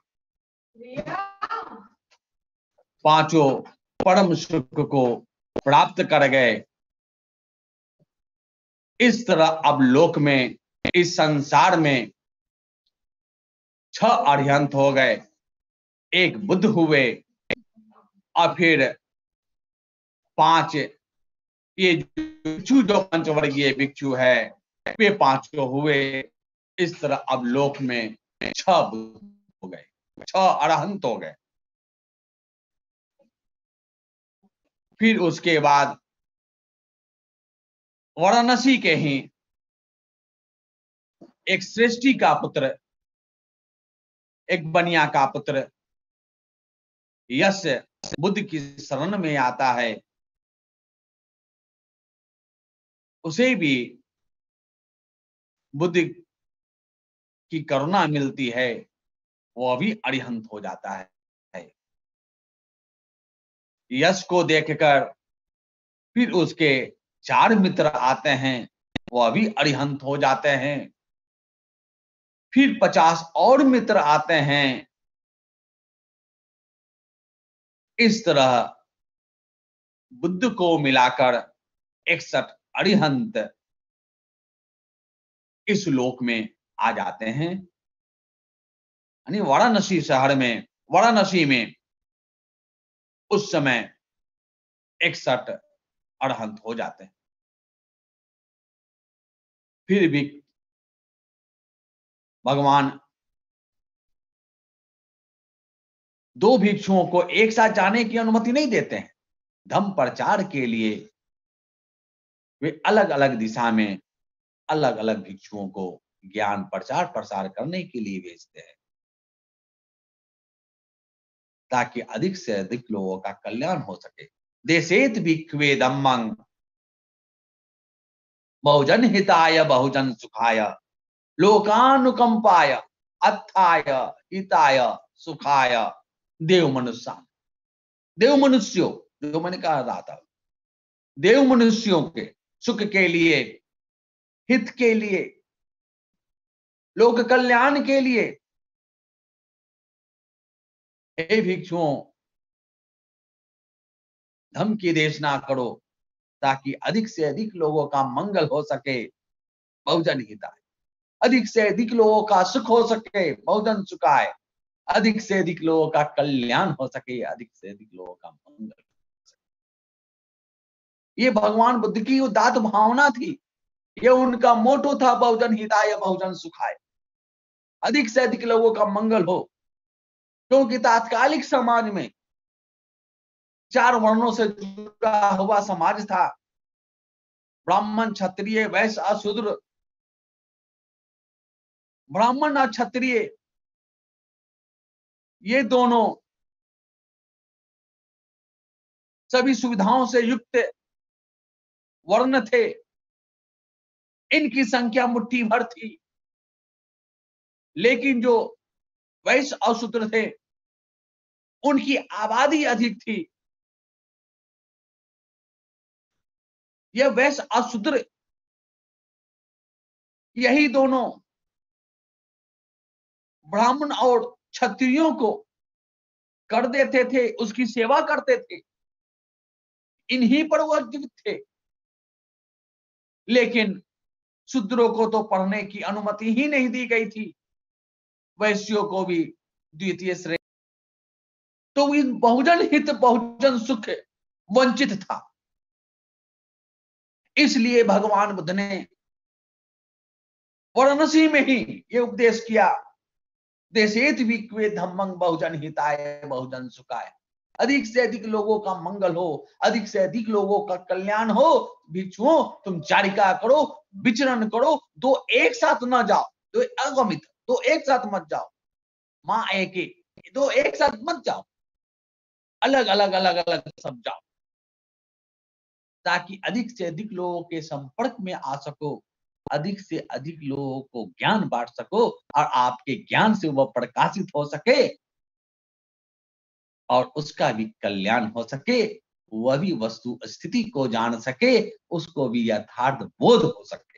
पांचों परम सुख को प्राप्त कर गए। इस तरह अब लोक में, इस संसार में छह अरिहंत हो गए, एक बुद्ध हुए और फिर पांच ये भिक्षु जो पंचवर्गीय भिक्षु है वे पांचों हुए। इस तरह अब लोक में छह बुद्ध हो गए, छह अरहंत हो गए। फिर उसके बाद वाराणसी के ही एक श्रेष्ठी का पुत्र, एक बनिया का पुत्र यश बुद्ध की शरण में आता है, उसे भी बुद्ध की करुणा मिलती है, वह भी अरिहंत हो जाता है। यश को देखकर फिर उसके चार मित्र आते हैं, वह भी अरिहंत हो जाते हैं। फिर पचास और मित्र आते हैं। इस तरह बुद्ध को मिलाकर इकसठ अरिहंत इस लोक में आ जाते हैं। यानी वाराणसी शहर में, वाराणसी में उस समय इकसठ अरहंत हो जाते हैं। फिर भी भगवान दो भिक्षुओं को एक साथ जाने की अनुमति नहीं देते हैं। धम्म प्रचार के लिए वे अलग अलग दिशा में अलग अलग भिक्षुओं को ज्ञान प्रचार प्रसार करने के लिए भेजते हैं, ताकि अधिक से अधिक लोगों का कल्याण हो सके। देशेत भिक्षुवे धम्मं बहुजन हिताय बहुजन सुखाय लोकानुकंपाय अत्थाय हिताय सुखाय देव मनुष्य। देव मनुष्यों, जो मैंने कहा रहा था, देव मनुष्यों के सुख के लिए, हित के लिए, लोक कल्याण के लिए हे भिक्षुओं धम्म की देशना करो, ताकि अधिक से अधिक लोगों का मंगल हो सके, बहुजन हिताय, अधिक से अधिक लोगों का सुख हो सके, बहुजन सुखाय। अधिक से अधिक लोगों का कल्याण हो सके, अधिक से अधिक लोगों का मंगल हो सके। ये भगवान बुद्ध की उदात्त भावना थी, ये उनका मोटो था, बहुजन हिताय बहुजन सुखाय, अधिक से अधिक लोगों का मंगल हो। क्योंकि तात्कालिक समाज में चार वर्णों से जुड़ा हुआ समाज था, ब्राह्मण, क्षत्रिय, वैश्य, अशूद्र। ब्राह्मण और क्षत्रिय ये दोनों सभी सुविधाओं से युक्त वर्ण थे, इनकी संख्या मुट्ठी भर थी। लेकिन जो वैश्य और शूद्र थे उनकी आबादी अधिक थी। यह वैश्य और शूद्र यही दोनों ब्राह्मण और क्षत्रियों को कर देते थे, उसकी सेवा करते थे, इन्हीं पर वह जीवित थे। लेकिन शूद्रों को तो पढ़ने की अनुमति ही नहीं दी गई थी, वैश्यों को भी द्वितीय श्रेणी। तो इस बहुजन हित बहुजन सुख वंचित था। इसलिए भगवान बुद्ध ने वाराणसी में ही ये उपदेश किया, देशेत विक्वे धम्मं बहुजन हिताय बहुजन सुखाय, अधिक से अधिक लोगों का मंगल हो, अधिक से अधिक लोगों का कल्याण हो। भिक्षुओं, तुम चारिका करो, विचरण करो, दो एक साथ न जाओ, दो अगमित, दो एक साथ मत जाओ, माँ एक ही, दो एक साथ मत जाओ, अलग अलग अलग अलग सब जाओ, ताकि अधिक से अधिक लोगों के संपर्क में आ सको, अधिक से अधिक लोगों को ज्ञान बांट सको, और आपके ज्ञान से वह प्रकाशित हो सके और उसका भी कल्याण हो सके, वह भी वस्तु स्थिति को जान सके, उसको भी यथार्थ बोध हो सके।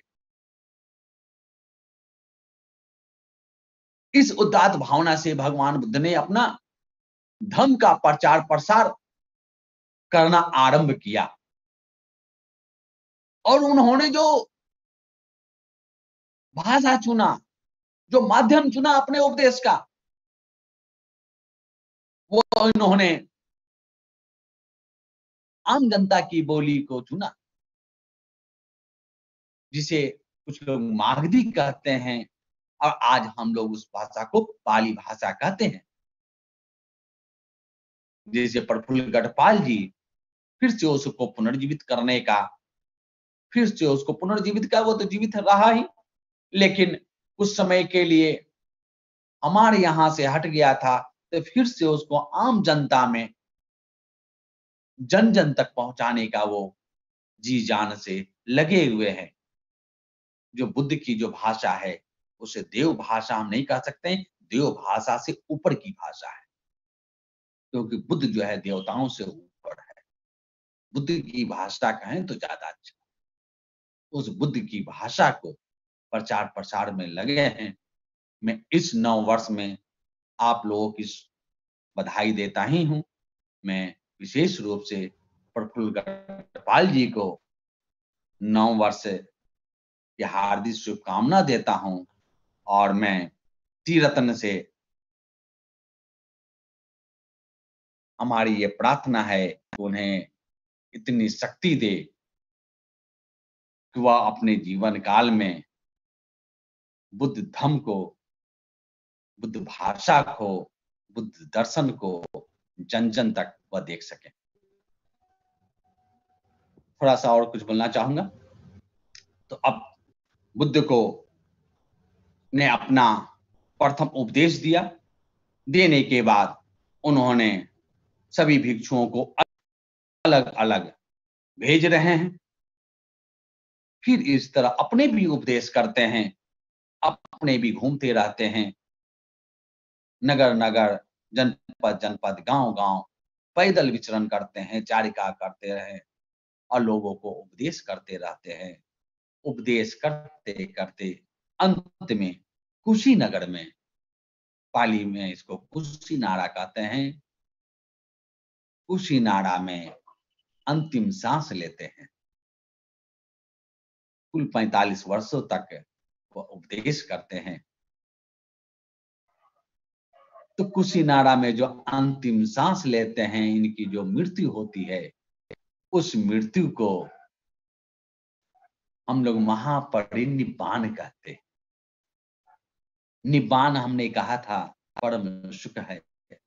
इस उदात्त भावना से भगवान बुद्ध ने अपना धर्म का प्रचार प्रसार करना आरंभ किया। और उन्होंने जो भाषा चुना, जो माध्यम चुना अपने उपदेश का, वो इन्होंने आम जनता की बोली को चुना, जिसे कुछ लोग मागधी कहते हैं और आज हम लोग उस भाषा को पाली भाषा कहते हैं। जैसे प्रफुल्ल गढ़पाल जी फिर से उसको पुनर्जीवित करने का, फिर से उसको पुनर्जीवित का, वो तो जीवित रहा ही, लेकिन कुछ समय के लिए हमारे यहां से हट गया था, तो फिर से उसको आम जनता में जन जन तक पहुंचाने का वो जी जान से लगे हुए हैं। जो बुद्ध की जो भाषा है उसे देव भाषा हम नहीं कह सकते, देव भाषा से ऊपर की भाषा है, क्योंकि बुद्ध जो है देवताओं से ऊपर है। बुद्ध की भाषा कहें तो ज्यादा अच्छा। उस बुद्ध की भाषा को प्रचार प्रसार में लगे हैं। मैं इस नव वर्ष में आप लोगों की बधाई देता ही हूं। मैं विशेष रूप से प्रफुल्ल गढ़पाल जी को नव वर्ष की हार्दिक शुभकामना देता हूं, और मैं त्रिरत्न से हमारी ये प्रार्थना है कि उन्हें इतनी शक्ति दे कि वह अपने जीवन काल में बुद्ध धर्म को, बुद्ध भाषा को, बुद्ध दर्शन को जन जन तक वह देख सके। थोड़ा सा और कुछ बोलना चाहूंगा। तो अब बुद्ध को ने अपना प्रथम उपदेश दिया, देने के बाद उन्होंने सभी भिक्षुओं को अलग अलग भेज रहे हैं। फिर इस तरह अपने भी उपदेश करते हैं, अपने भी घूमते रहते हैं, नगर नगर, जनपद जनपद, गांव गांव पैदल विचरण करते हैं, चारिका करते रहे और लोगों को उपदेश करते रहते हैं। उपदेश करते करते अंत में कुशीनगर में, पाली में इसको कुशीनाड़ा कहते हैं, कुशीनाड़ा में अंतिम सांस लेते हैं। कुल पैंतालीस वर्षों तक वह उपदेश करते हैं। तो कुशीनारा में जो अंतिम सांस लेते हैं, इनकी जो मृत्यु होती है, उस मृत्यु को हम लोग महापरिनिब्बाण कहते हैं। निब्बाण हमने कहा था परम सुख है,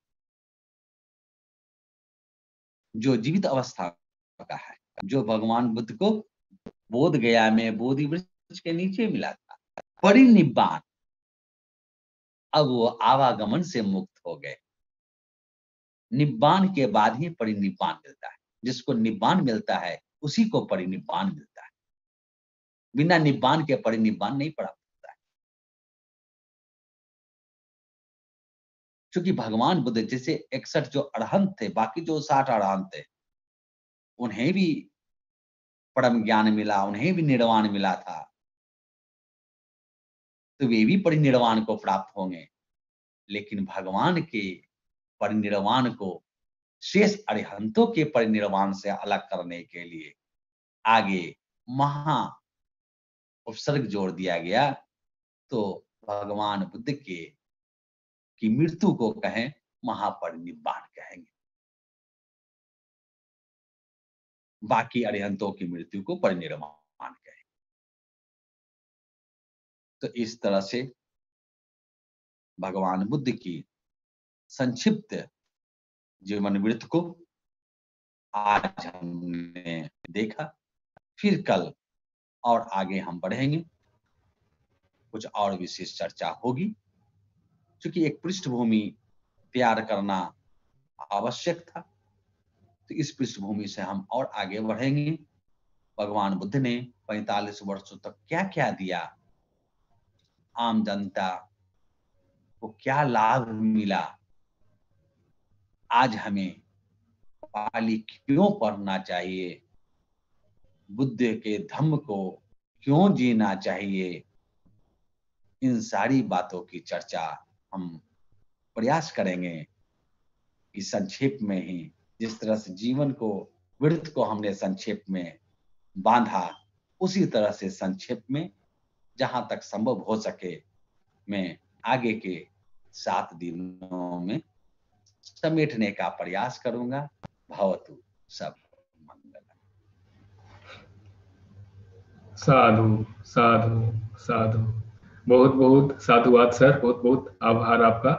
जो जीवित अवस्था का है, जो भगवान बुद्ध को बोध गया में बोधि वृक्ष के नीचे मिला था। परिनिब्बाण, अब वो आवागमन से मुक्त हो गए। निब्बाण के बाद ही परिनिब्बाण मिलता है। जिसको निब्बाण मिलता है उसी को परिनिब्बाण मिलता है। बिना निब्बाण के परिनिब्बाण नहीं प्राप्त होता है। क्योंकि भगवान बुद्ध जैसे इकसठ जो अरहंत थे, बाकी जो साठ अरहंत थे, उन्हें भी परम ज्ञान मिला, उन्हें भी निर्वाण मिला था, तो वे भी परिनिर्वाण को प्राप्त होंगे। लेकिन भगवान के परिनिर्वाण को शेष अरिहंतों के परिनिर्वाण से अलग करने के लिए आगे महा उपसर्ग जोड़ दिया गया। तो भगवान बुद्ध के की मृत्यु को कहें महापरिनिब्बाण कहेंगे, बाकी अरिहंतों की मृत्यु को परिनिर्वाण कहेंगे। तो इस तरह से भगवान बुद्ध की संक्षिप्त जीवन वृत्त को आज हमने देखा। फिर कल और आगे हम बढ़ेंगे, कुछ और विशेष चर्चा होगी। क्योंकि एक पृष्ठभूमि तैयार करना आवश्यक था, तो इस पृष्ठभूमि से हम और आगे बढ़ेंगे। भगवान बुद्ध ने पैंतालीस वर्षों तक क्या क्या दिया, आम जनता को क्या लाभ मिला, आज हमें पाली क्यों पढ़ना चाहिए, बुद्ध के धम्म को क्यों जीना चाहिए, इन सारी बातों की चर्चा हम प्रयास करेंगे कि संक्षेप में ही, जिस तरह से जीवन को वृत्त को हमने संक्षेप में बांधा, उसी तरह से संक्षेप में जहां तक संभव हो सके मैं आगे के सात दिनों में समेटने का प्रयास करूंगा। भवतु सब मंगल। साधु साधु साधु, बहुत बहुत साधुवाद सर, बहुत बहुत आभार आपका।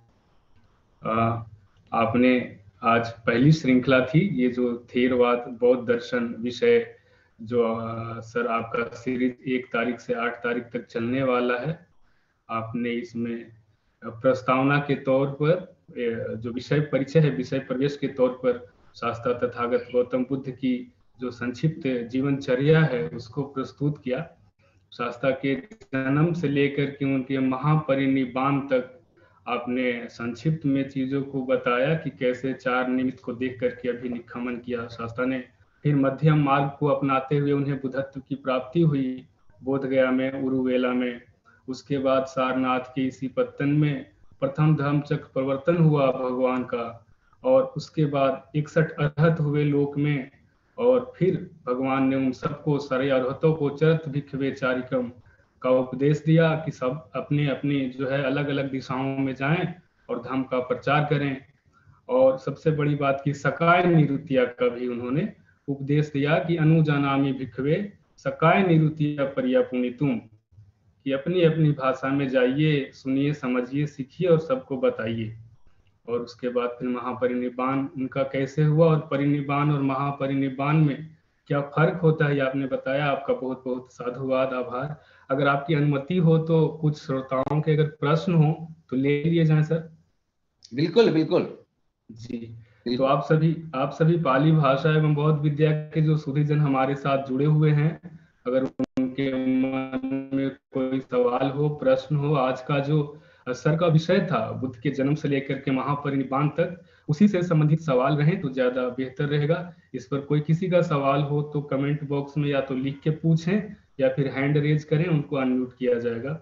आ, आपने आज पहली श्रृंखला थी, ये जो थेरवाद बौद्ध दर्शन विषय जो आ, सर आपका सीरीज एक तारीख से आठ तारीख तक चलने वाला है, आपने इसमें प्रस्तावना के तौर पर जो विषय परिचय है, विषय प्रवेश के तौर पर शास्त्रा तथागत गौतम बुद्ध की जो संक्षिप्त जीवनचर्या है उसको प्रस्तुत किया। शास्त्रा के जन्म से लेकर के उनके महापरिनिब्बाण तक आपने संक्षिप्त में चीजों को बताया कि कैसे चार निमित्त को देख करके अभिनिष्क्रमण किया शास्त्रा ने। फिर मध्यम मार्ग को अपनाते हुए उन्हें बुद्धत्व की प्राप्ति हुई बोधगया में, उरुवेला में। उसके बाद सारनाथ के इसी पत्तन में प्रथम धर्म चक्र प्रवर्तन हुआ भगवान का, और उसके बाद इकसठ अरहत हुए लोक में, और फिर भगवान ने उन सबको सारे अरहतों को चरत भिक्खवे चारिकम का उपदेश दिया कि सब अपने अपने जो है अलग अलग दिशाओं में जाएं और धर्म का प्रचार करें। और सबसे बड़ी बात की सकाय निरुतिया का भी उन्होंने उपदेश दिया कि अनुजानामि भिक्खवे सकाय निरुतिया परिया पुनितुम, कि अपनी अपनी भाषा में जाइए, सुनिए, समझिए, सीखिए और सबको बताइए। और उसके बाद फिर महापरिनिब्बाण उनका कैसे हुआ, और परिनिब्बाण और महापरिनिब्बाण में क्या फर्क होता है, आपने बताया। आपका बहुत बहुत साधुवाद, आभार। अगर आपकी अनुमति हो तो कुछ श्रोताओं के अगर प्रश्न हो तो ले लिए जाएं सर। बिल्कुल बिल्कुल जी, तो आप सभी आप सभी पाली भाषा एवं बौद्ध विद्या के जो सुधीजन हमारे साथ जुड़े हुए हैं, अगर उनके मन में कोई सवाल हो, प्रश्न हो, आज का जो सर का विषय था बुद्ध के जन्म से लेकर के महापरिनिब्बाण तक, उसी से संबंधित सवाल रहे तो ज्यादा बेहतर रहेगा। इस पर कोई किसी का सवाल हो तो कमेंट बॉक्स में या तो लिख के पूछें या फिर हैंड रेज करें, उनको अनम्यूट किया जाएगा।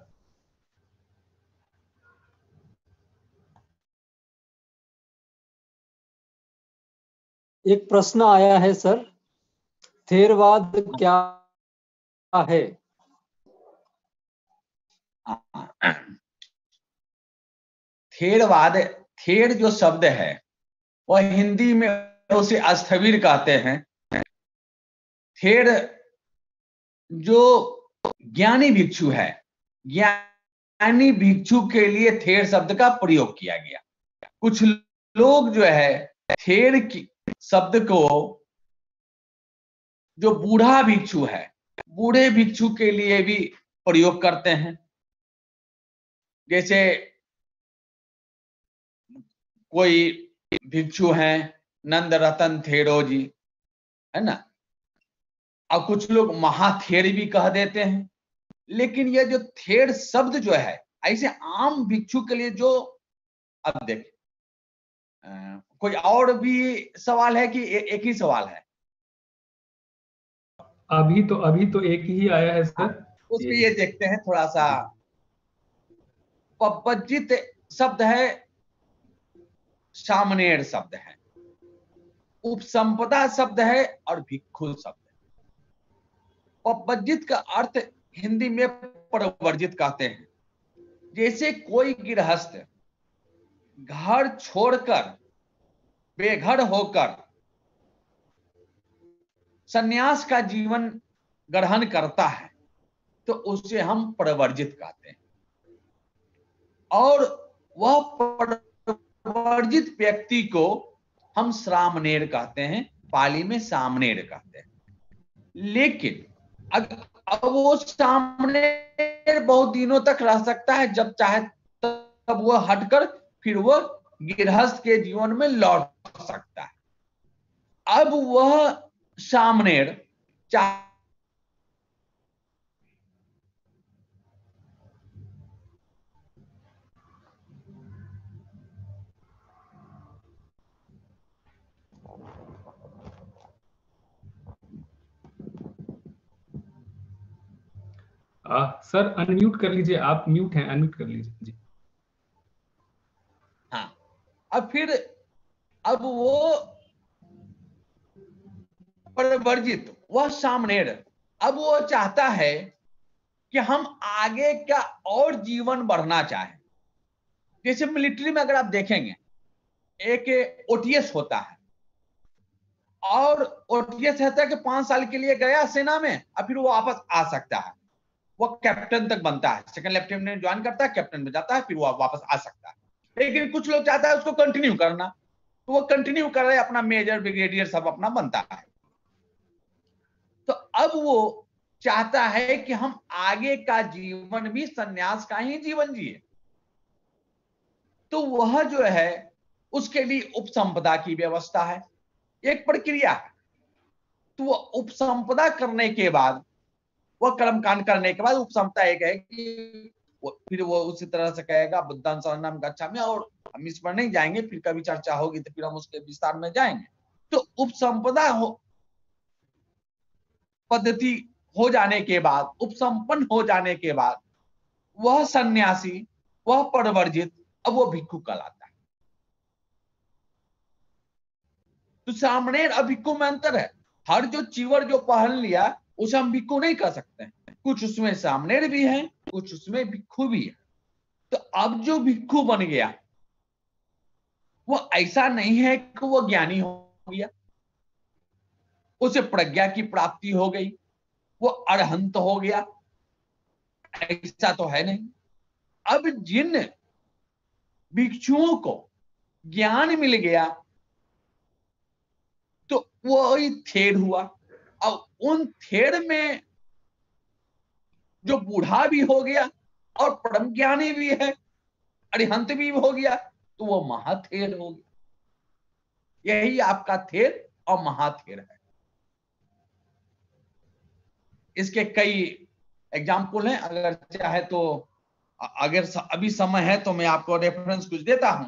एक प्रश्न आया है सर, थेरवाद क्या है? थेरवाद थेर जो शब्द है वह हिंदी में उसे अस्थविर कहते हैं। थेर जो ज्ञानी भिक्षु है, ज्ञानी भिक्षु के लिए थेर शब्द का प्रयोग किया गया। कुछ लोग जो है थेर की शब्द को जो बूढ़ा भिक्षु है, बूढ़े भिक्षु के लिए भी प्रयोग करते हैं। जैसे कोई भिक्षु हैं नंद रतन थेरो जी, है ना, और कुछ लोग महाथेर भी कह देते हैं। लेकिन यह जो थेर शब्द जो है ऐसे आम भिक्षु के लिए जो, अब देखिए कोई और भी सवाल है कि ए, एक ही सवाल है? अभी तो अभी तो एक ही आया है सर। उसमें ये देखते हैं थोड़ा सा। पब्बजित शब्द है, सामनेर शब्द है, उपसंपदा शब्द है और भिक्षु शब्द है। पब्बजित का अर्थ हिंदी में परवर्जित कहते हैं। जैसे कोई गृहस्थ घर छोड़कर बेघर होकर सन्यास का जीवन ग्रहण करता है तो उसे हम परवर्जित कहते हैं। और वह परवर्जित व्यक्ति को हम श्रामणेर कहते हैं, पाली में सामनेर कहते हैं। लेकिन अब वो सामनेर बहुत दिनों तक रह सकता है, जब चाहे तब वह हटकर फिर वह गृहस्थ के जीवन में लौट सकता है। अब वह सामनेर चाहे आ, सर अनम्यूट कर लीजिए, आप म्यूट हैं, अनम्यूट कर लीजिए जी। हाँ, अब फिर अब वो परवर्जित, वह सामनेर, अब वो चाहता है कि हम आगे का और जीवन बढ़ना चाहें। जैसे मिलिट्री में अगर आप देखेंगे एक ओटीएस होता है, और ओटीएस होता है कि पांच साल के लिए गया सेना में और फिर वो वापस आ सकता है, वो कैप्टन तक बनता है, सेकंड लेफ्टिनेंट ज्वाइन करता है, कैप्टन में जाता है, फिर वो वापस आ सकता है। लेकिन कुछ लोग चाहता है उसको कंटिन्यू करना, तो वो कंटिन्यू कर रहे, अपना मेजर ब्रिगेडियर सब अपना बनता है। तो अब वो चाहता है कि हम आगे का जीवन भी सन्यास का ही जीवन जिए। तो वह जो है उसके लिए उपसंपदा की व्यवस्था है, एक प्रक्रिया है। तो वह उपसंपदा करने के बाद, वह कर्मकांड करने के बाद उपसंपदा एक है कि वो फिर वो उसी तरह से कहेगा बुद्धं शरणं गच्छामि, और हम इस पर नहीं जाएंगे, फिर कभी चर्चा होगी तो फिर हम उसके विस्तार में जाएंगे। तो उपसंपदा हो पद्धति हो जाने के बाद, उपसंपन्न हो जाने के बाद वह सन्यासी, वह परवर्जित, अब वो भिक्षु कहलाता है। तो सामनेर और भिक्षु में अंतर है। हर जो चीवर जो पहन लिया उसे हम भिक्षु नहीं कह सकते, कुछ उसमें सामनेर भी है, कुछ उसमें भिक्षु भी है। तो अब जो भिक्षु बन गया वो ऐसा नहीं है कि वो ज्ञानी हो गया, उसे प्रज्ञा की प्राप्ति हो गई, वो अरहंत हो गया, ऐसा तो है नहीं। अब जिन भिक्षुओं को ज्ञान मिल गया तो वो ही थेर हुआ। अब उन थेर में जो बूढ़ा भी हो गया और परम ज्ञानी भी है, अरिहंत भी हो गया, तो वो महाथेर हो गया। यही आपका थेर और महाथेर है। इसके कई एग्जाम्पल हैं, अगर चाहे तो, अगर अभी समय है तो मैं आपको रेफरेंस कुछ देता हूं।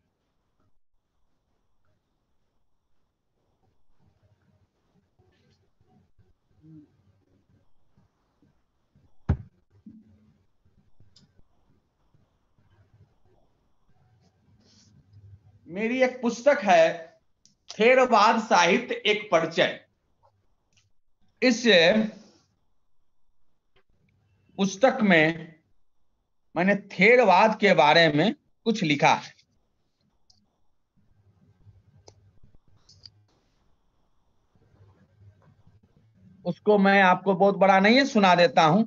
मेरी एक पुस्तक है थेरवाद साहित्य एक परिचय। इस पुस्तक में मैंने थेरवाद के बारे में कुछ लिखा है। उसको मैं आपको बहुत बड़ा नहीं है, सुना देता हूं।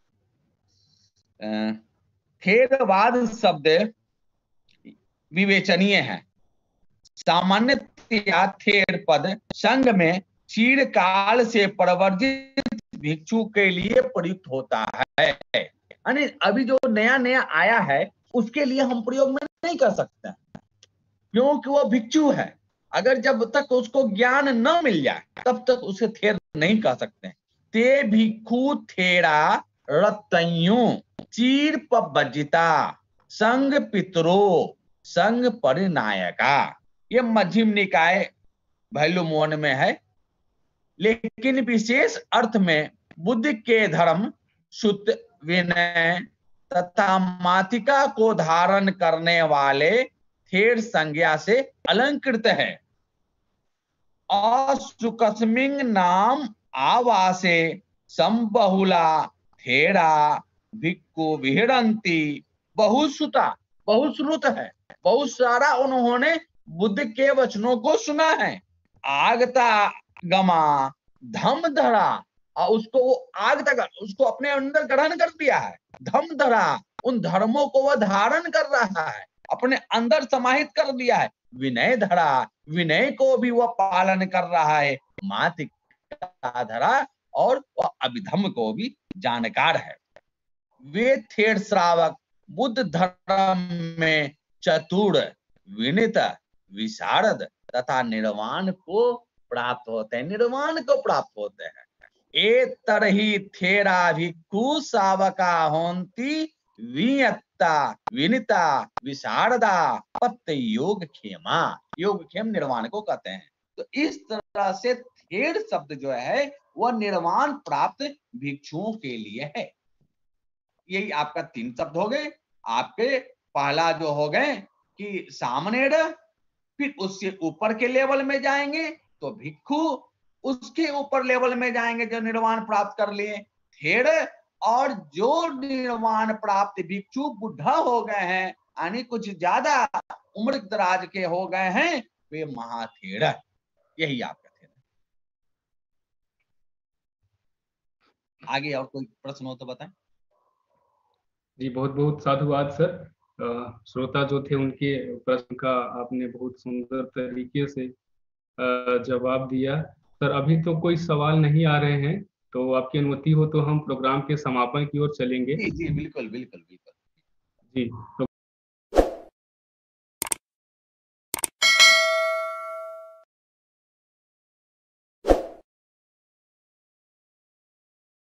थेरवाद शब्द विवेचनीय है। सामान्यतया थेर पद संघ में चिरकाल से प्रवर्जित भिक्षु के लिए प्रयुक्त होता है। यानी अभी जो नया नया आया है उसके लिए हम प्रयोग में नहीं कर सकते, क्योंकि वो भिक्षु है। अगर जब तक उसको ज्ञान न मिल जाए तब तक उसे थेर नहीं कह सकते। ते भिक्षु थेरा रतयु चीर पज्जिता संग पितरो संग परिनायका। ये मध्यम निकाय वैल्यू मोहन में है, लेकिन विशेष अर्थ में बुद्ध के धर्म, शुद्ध विनय तथा मातिका को धारण करने वाले थेर संज्ञा से अलंकृत है। असुकस्मिंग नाम आवासे संबहुला थेरा भिक्खु विहरंती। बहुश्रुता, बहुश्रुत है, बहुत सारा उन्होंने बुद्ध के वचनों को सुना है। आगता गमा धम धरा, और उसको वो आग तक उसको अपने अंदर ग्रहण कर दिया है। धम धरा, उन धर्मों को वह धारण कर रहा है, अपने अंदर समाहित कर दिया है। विनय धरा, विनय को भी वह पालन कर रहा है। मातिका धरा, और वह अभिधम को भी जानकार है। वे थेर श्रावक बुद्ध धर्म में चतुर, विनित, विशारद तथा निर्वाण को प्राप्त होते हैं। निर्वाण को प्राप्त होते हैं। ए तरही थेरा भिक्खु सावका होंती वियत्ता विनिता विशारदा पत्त योग क्षेमा। योग क्षेम निर्वाण को कहते हैं। तो इस तरह से थेर शब्द जो है वह निर्वाण प्राप्त भिक्षुओं के लिए है। यही आपका तीन शब्द हो गए। आपके पहला जो हो गए कि सामनेर, फिर उससे ऊपर के लेवल में जाएंगे तो भिक्षु, उसके ऊपर लेवल में जाएंगे जो निर्वाण प्राप्त कर लिए थेर, और जो निर्वाण प्राप्त भिक्षु बुढ़ा हो गए हैं, यानी कुछ ज्यादा उम्र दराज के हो गए हैं, वे महाथेर। यही आपका थेर। आगे और कोई प्रश्न हो तो बताएं। जी बहुत बहुत साधुवाद सर। श्रोता जो थे उनके प्रश्न का आपने बहुत सुंदर तरीके से जवाब दिया। सर अभी तो कोई सवाल नहीं आ रहे हैं, तो आपकी अनुमति हो तो हम प्रोग्राम के समापन की ओर चलेंगे। जी जी बिल्कुल बिल्कुल बिल्कुल जी।